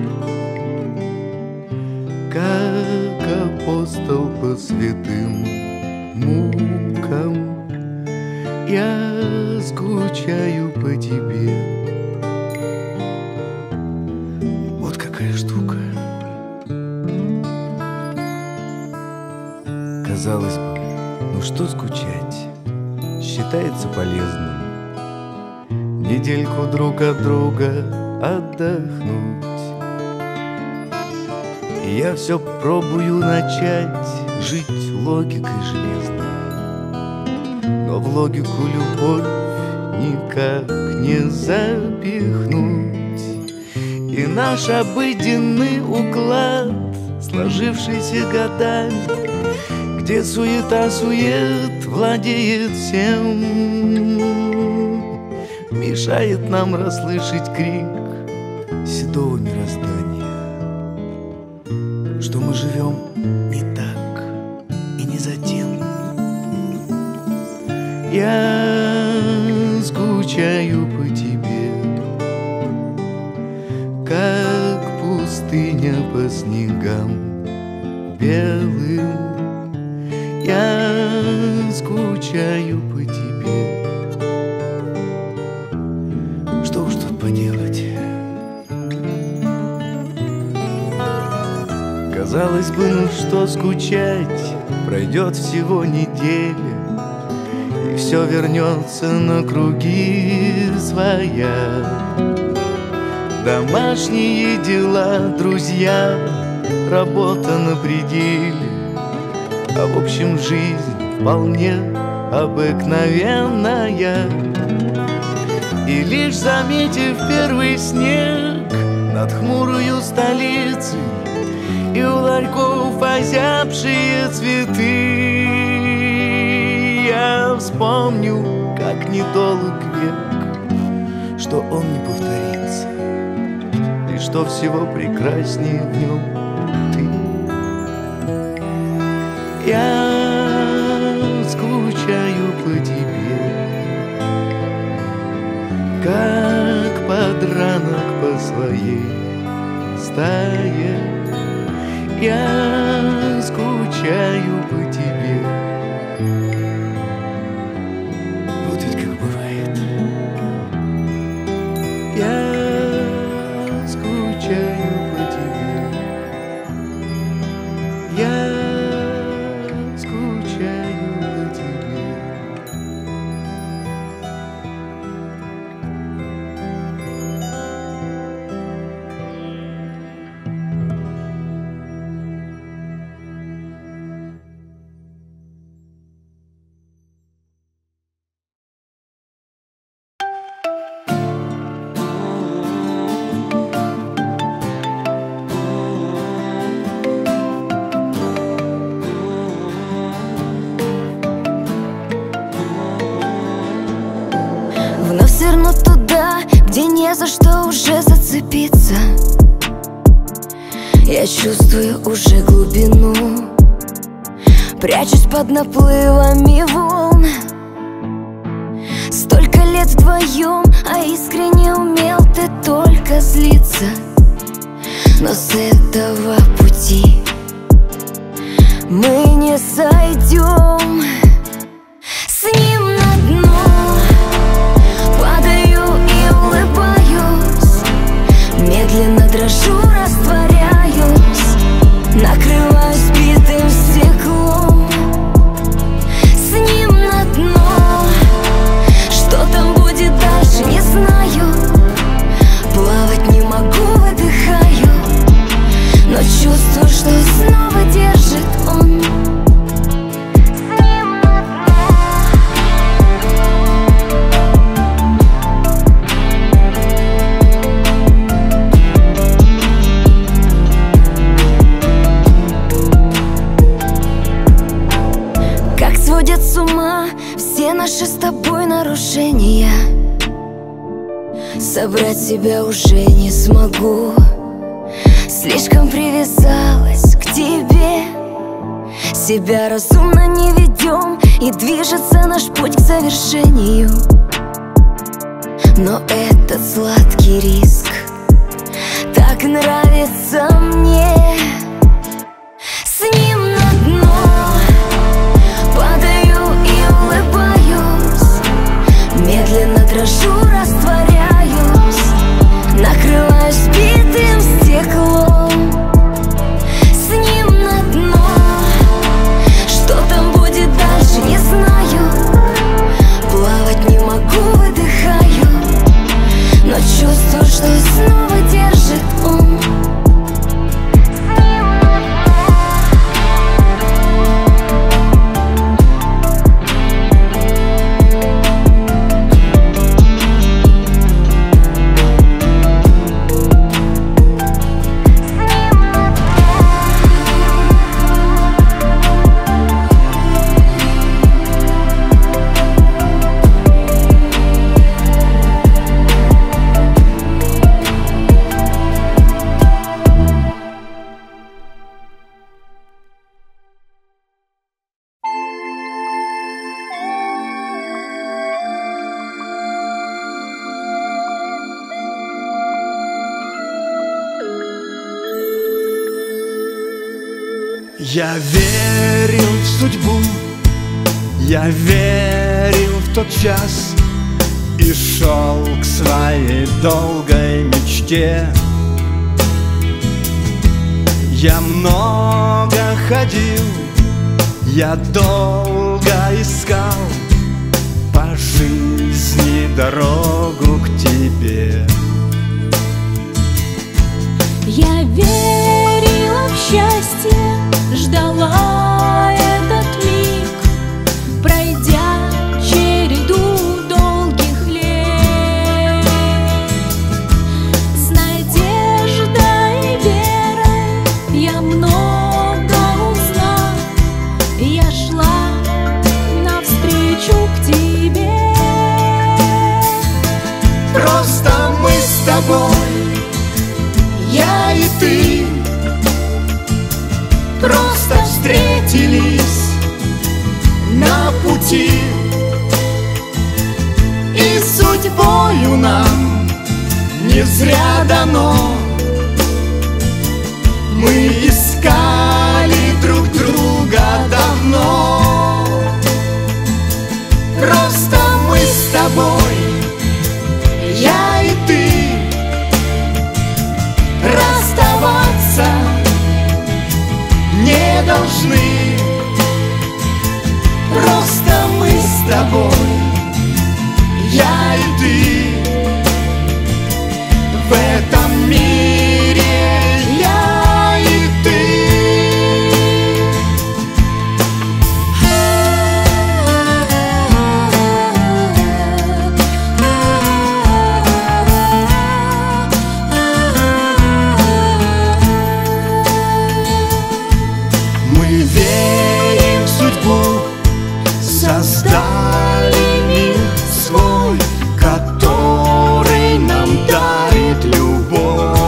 как апостол по святым мукам. Я скучаю по тебе. Вот какая штука. Казалось бы, ну что скучать, считается полезным недельку друг от друга отдохнуть. И я все пробую начать жить логикой железной, но в логику любовь никак не запихнуть. И наш обыденный уклад, сложившийся годами, где суета-сует владеет всем, мешает нам расслышать крик седого мироздания, что мы живем не так и не за тем. Я скучаю по тебе, как пустыня по снегам белым. Я скучаю по тебе. Что уж тут поделать? Казалось бы, ну что скучать, пройдет всего неделя, и все вернется на круги своя. Домашние дела, друзья, работа на пределе, а в общем жизнь вполне обыкновенная. И лишь заметив первый снег над хмурою столицей, и у ларьков озябшие цветы, я скучаю по тебе, как пустыня по снегам белым. Я скучаю по тебе. Что уж тут поделать? Казалось бы, ну что скучать, пройдет всего неделя, и все вернется на круги своя. Домашние дела, друзья, работа на пределе, а в общем жизнь вполне обыкновенная. И лишь заметив первый снег над хмурою столицей, и у ларьков озябшие цветы, вспомню, как недолг век, что он не повторится, и что всего прекраснее в нем ты. Я скучаю по тебе, как подранок по своей стае. Я скучаю по тебе. Вот ведь как бывает. Я скучаю по тебе. Я скучаю по тебе. Вновь верну туда, где не за что уже зацепиться. Я чувствую уже глубину, прячусь под наплывами волн. Столько лет вдвоем, а искренне умел ты только злиться. Но с этого пути мы не сойдем. С ним на дно падаю и улыбаюсь, медленно дрожу, растворяюсь, накрываюсь битым стеклом. С ним на дно, что там будет дальше, не знаю. Плавать не могу, выдыхаю, но чувствую, что снова держит он. Сводят с ума все наши с тобой нарушения. Собрать себя уже не смогу, слишком привязалась к тебе. Себя разумно не ведем, и движется наш путь к завершению. Но этот сладкий риск так нравится мне. С ним на дно падаю и улыбаюсь, медленно дрожу, растворяюсь, накрываюсь битым стеклом. С ним на дно, что там будет дальше, не знаю. Плавать не могу, выдыхаю, но чувствую, что снова держит он. Я верил в судьбу, я верил в тот час и шел к своей долгой мечте. Я много ходил, я долго искал по жизни дорогу к тебе. Я верила в счастье, ждала этот миг, пройдя череду долгих лет. С надеждой и верой я много узнала, я шла навстречу к пути, и судьбою нам не зря дано. Мы искали друг друга давно. Просто мы с тобой, я и ты, расставаться не должны. Просто мы с тобой, я и ты, в этом мире я и ты. Мы верим в судьбу, создали мир свой, который нам дарит любовь.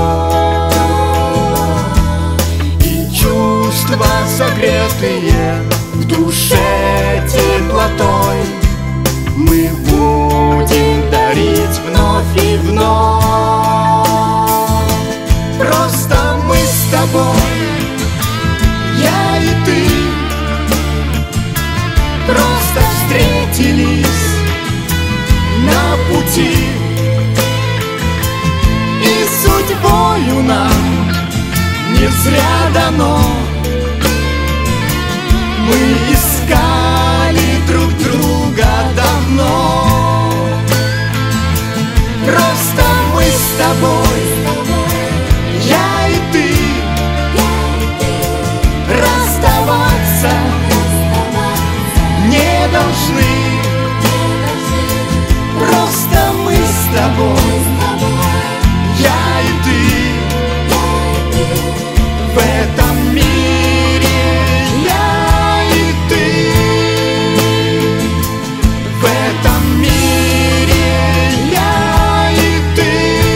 И чувства, согретые в душе теплотой, мы будем дарить вновь и вновь. Просто мы с тобой, я и ты, просто встретились на пути, и судьбою нам не зря дано. Мы искали друг друга давно. Просто мы с тобой, я и ты, расставаться не должны. Просто мы с тобой, я и ты, в этом мире я и ты, в этом мире я и ты.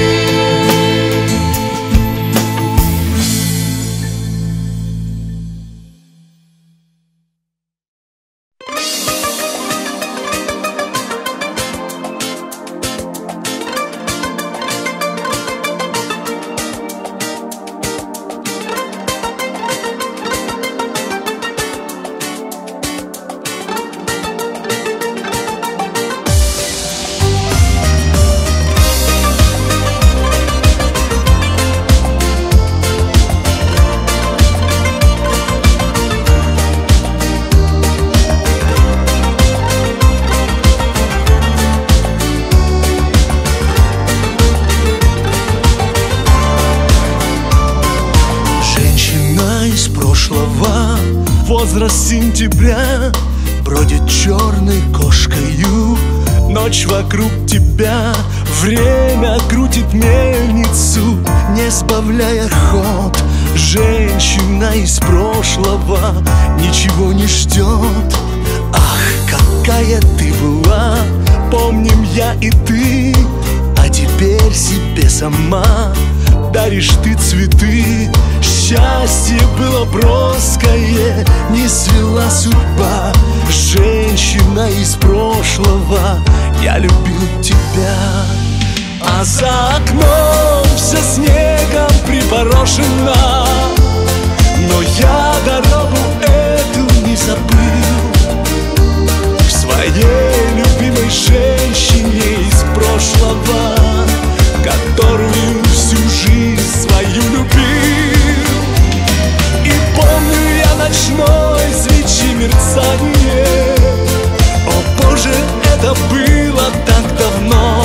Возраст сентября бродит черной кошкою. Ночь вокруг тебя, время крутит мельницу, не сбавляя ход. Женщина из прошлого ничего не ждет. Ах, какая ты была, помним я и ты, а теперь себе сама даришь ты цветы. Счастье было броское, не свела судьба. Женщина из прошлого, я любил тебя. А за окном все снегом припорошено, но я дорогу эту не забыл. К своей любимой женщине из прошлого, которую всю жизнь свою любил. И помню я ночной свечи мерцание. О Боже, это было так давно.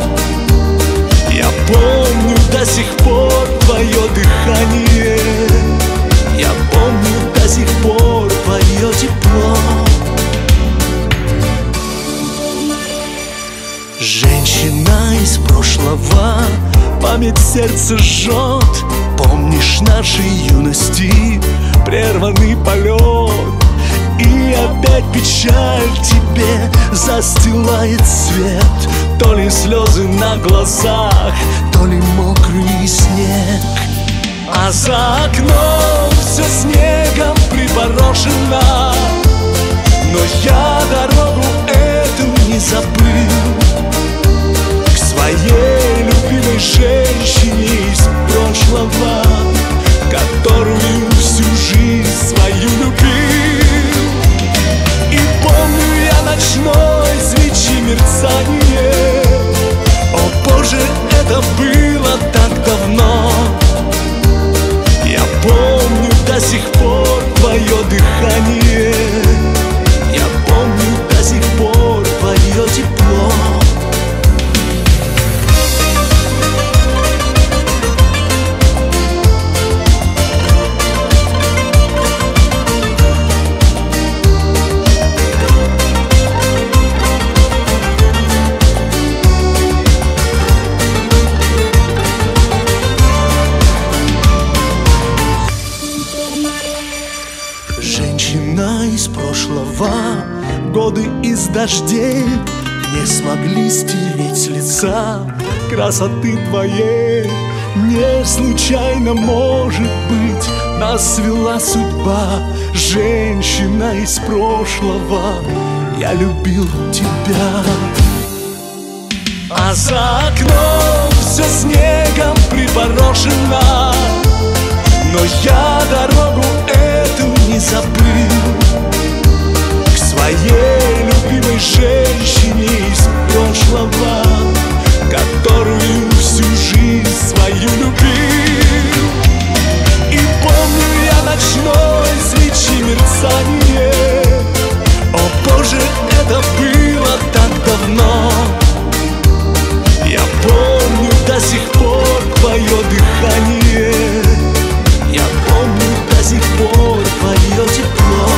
Я помню до сих пор твое дыхание. Я помню до сих пор твое тепло. Женщина из прошлого, память сердце жжет. Помнишь нашей юности прерванный полет, и опять печаль тебе застилает свет. То ли слезы на глазах, то ли мокрый снег. А за окном все снегом припорошено, но я дорогу непогоды и с дождей не смогли стереть с лица красоты твоей. Не случайно, может быть, нас свела судьба. Женщина из прошлого, я любил тебя. А за окном все снегом припорошено, но я дорогу эту не забыл к своей любимой женщине из прошлого, которую всю жизнь свою любил. И помню я ночной свечи мерцание. О Боже, это было так давно. Я помню до сих пор твое дыхание. Я помню до сих пор твое тепло.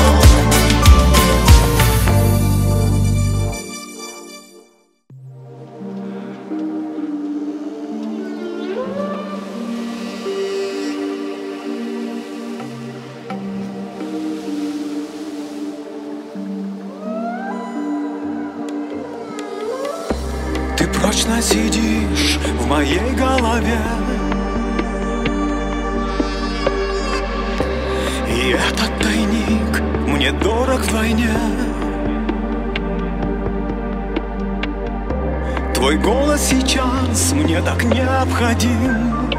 Ты прочно сидишь в моей голове, и этот тайник мне дорог вдвойне. Твой голос сейчас мне так необходим.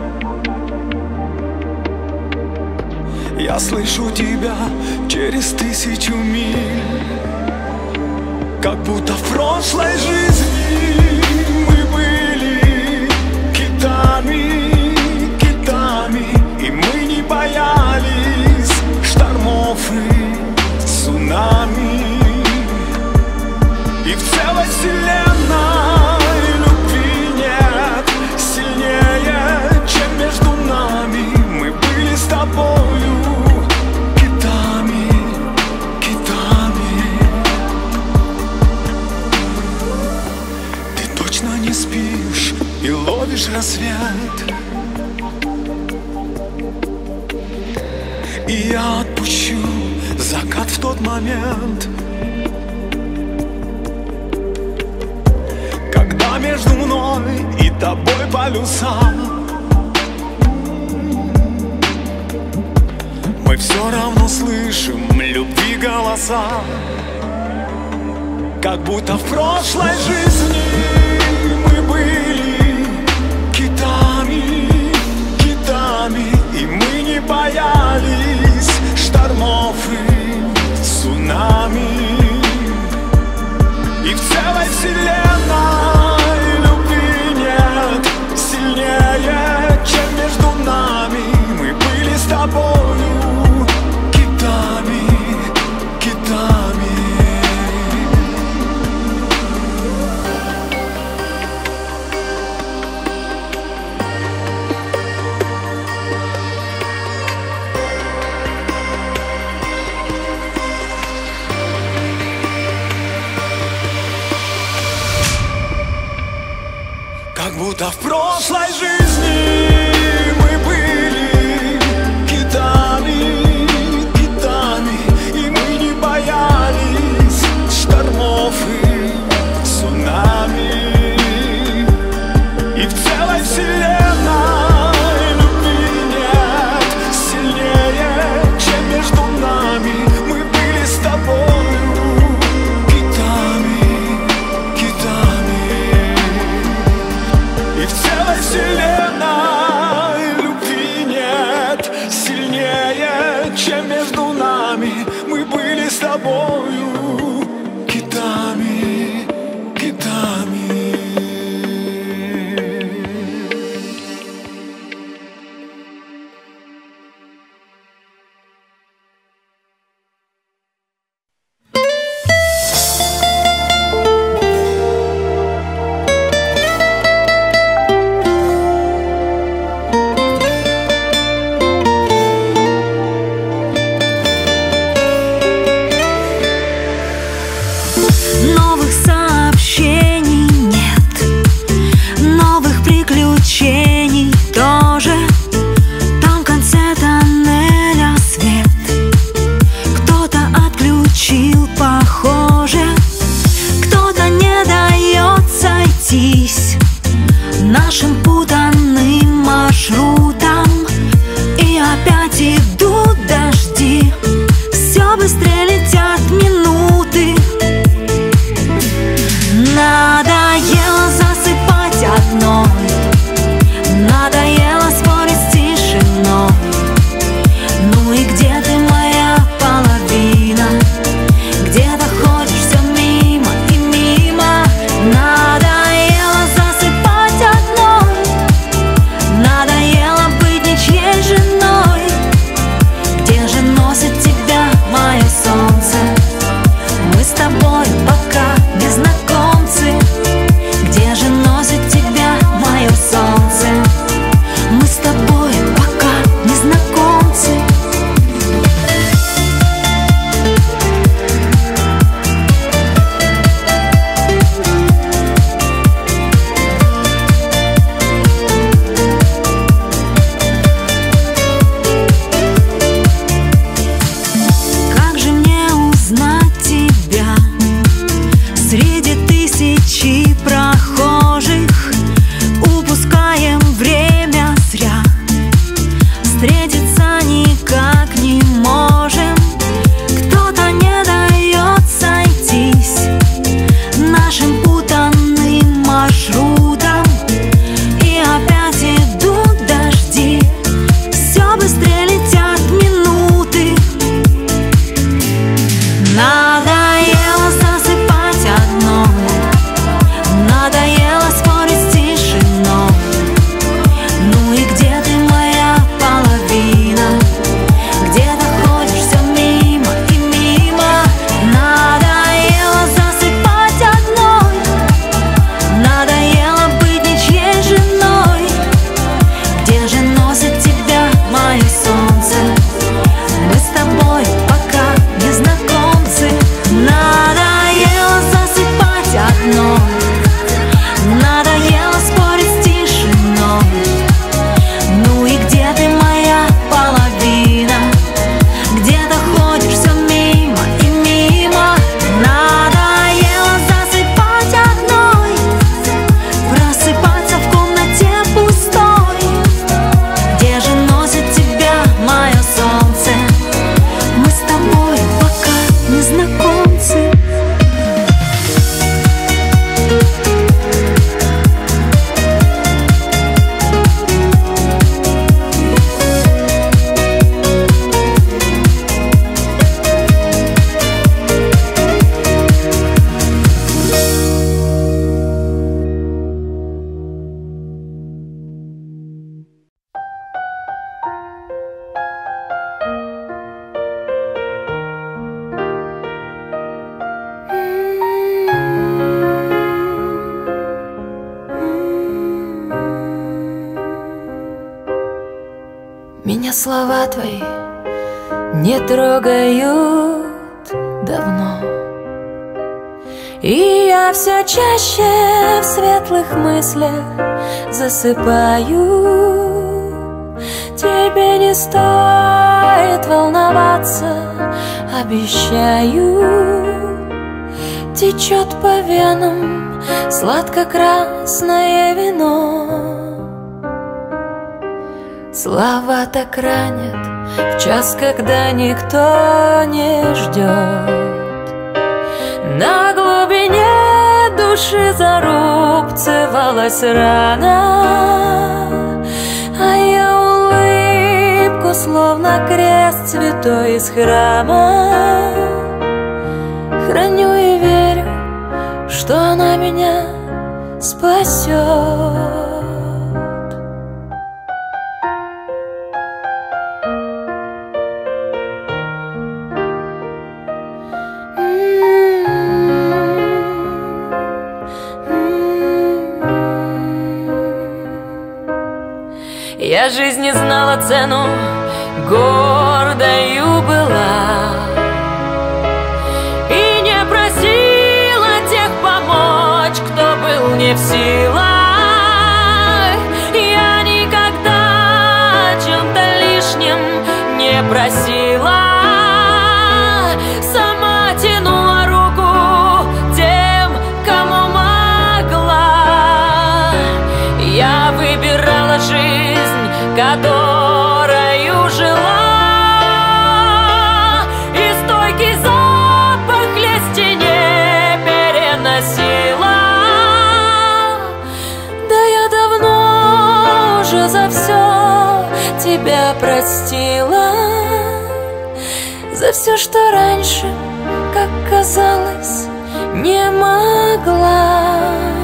Я слышу тебя через 1000 миль, как будто в прошлой жизни мы были китами, китами, и мы не боялись штормов и цунами. И в целой вселенной любви нет сильнее, чем между нами. Мы были с тобою китами, китами. Ты точно не спишь и ловишь рассвет, и я отпущу закат в тот момент, когда между мной и тобой полюса. Мы все равно слышим любви голоса, как будто в прошлой жизни мы были китами, китами, и мы не боялись штормов и цунами. И в целой вселенной любви нет сильнее, чем между нами. Мы были с тобою китами, китами. Как будто в прошлой жизни мы были китами, китами, и мы не боялись штормов и цунами. И в целой вселенной любви нет сильнее, чем между нами. Мы были с тобою китами, китами. И в целой вселенной любви нет сильнее, чем между нами. Мы были с тобою китами, китами. слова твои не трогают давно. И я все чаще в светлых мыслях засыпаю. Тебе не стоит волноваться, обещаю. Течет по венам сладко-красное вино. Слова так ранят в час, когда никто не ждет. На глубине души зарубцевалась рана, а я улыбку, словно крест святой из храма, храню и верю, что она меня спасет. Я жизни знала цену, гордою была, и не просила тех помочь, кто был не в силах. Я никогда о чем-то лишнем не просила, сама тянула руку тем, кому могла. Я выбирала жизнь, которою жила, и стойкий запах лести не переносила. Да я давно уже за все тебя простила, за все, что раньше, как казалось, не могла.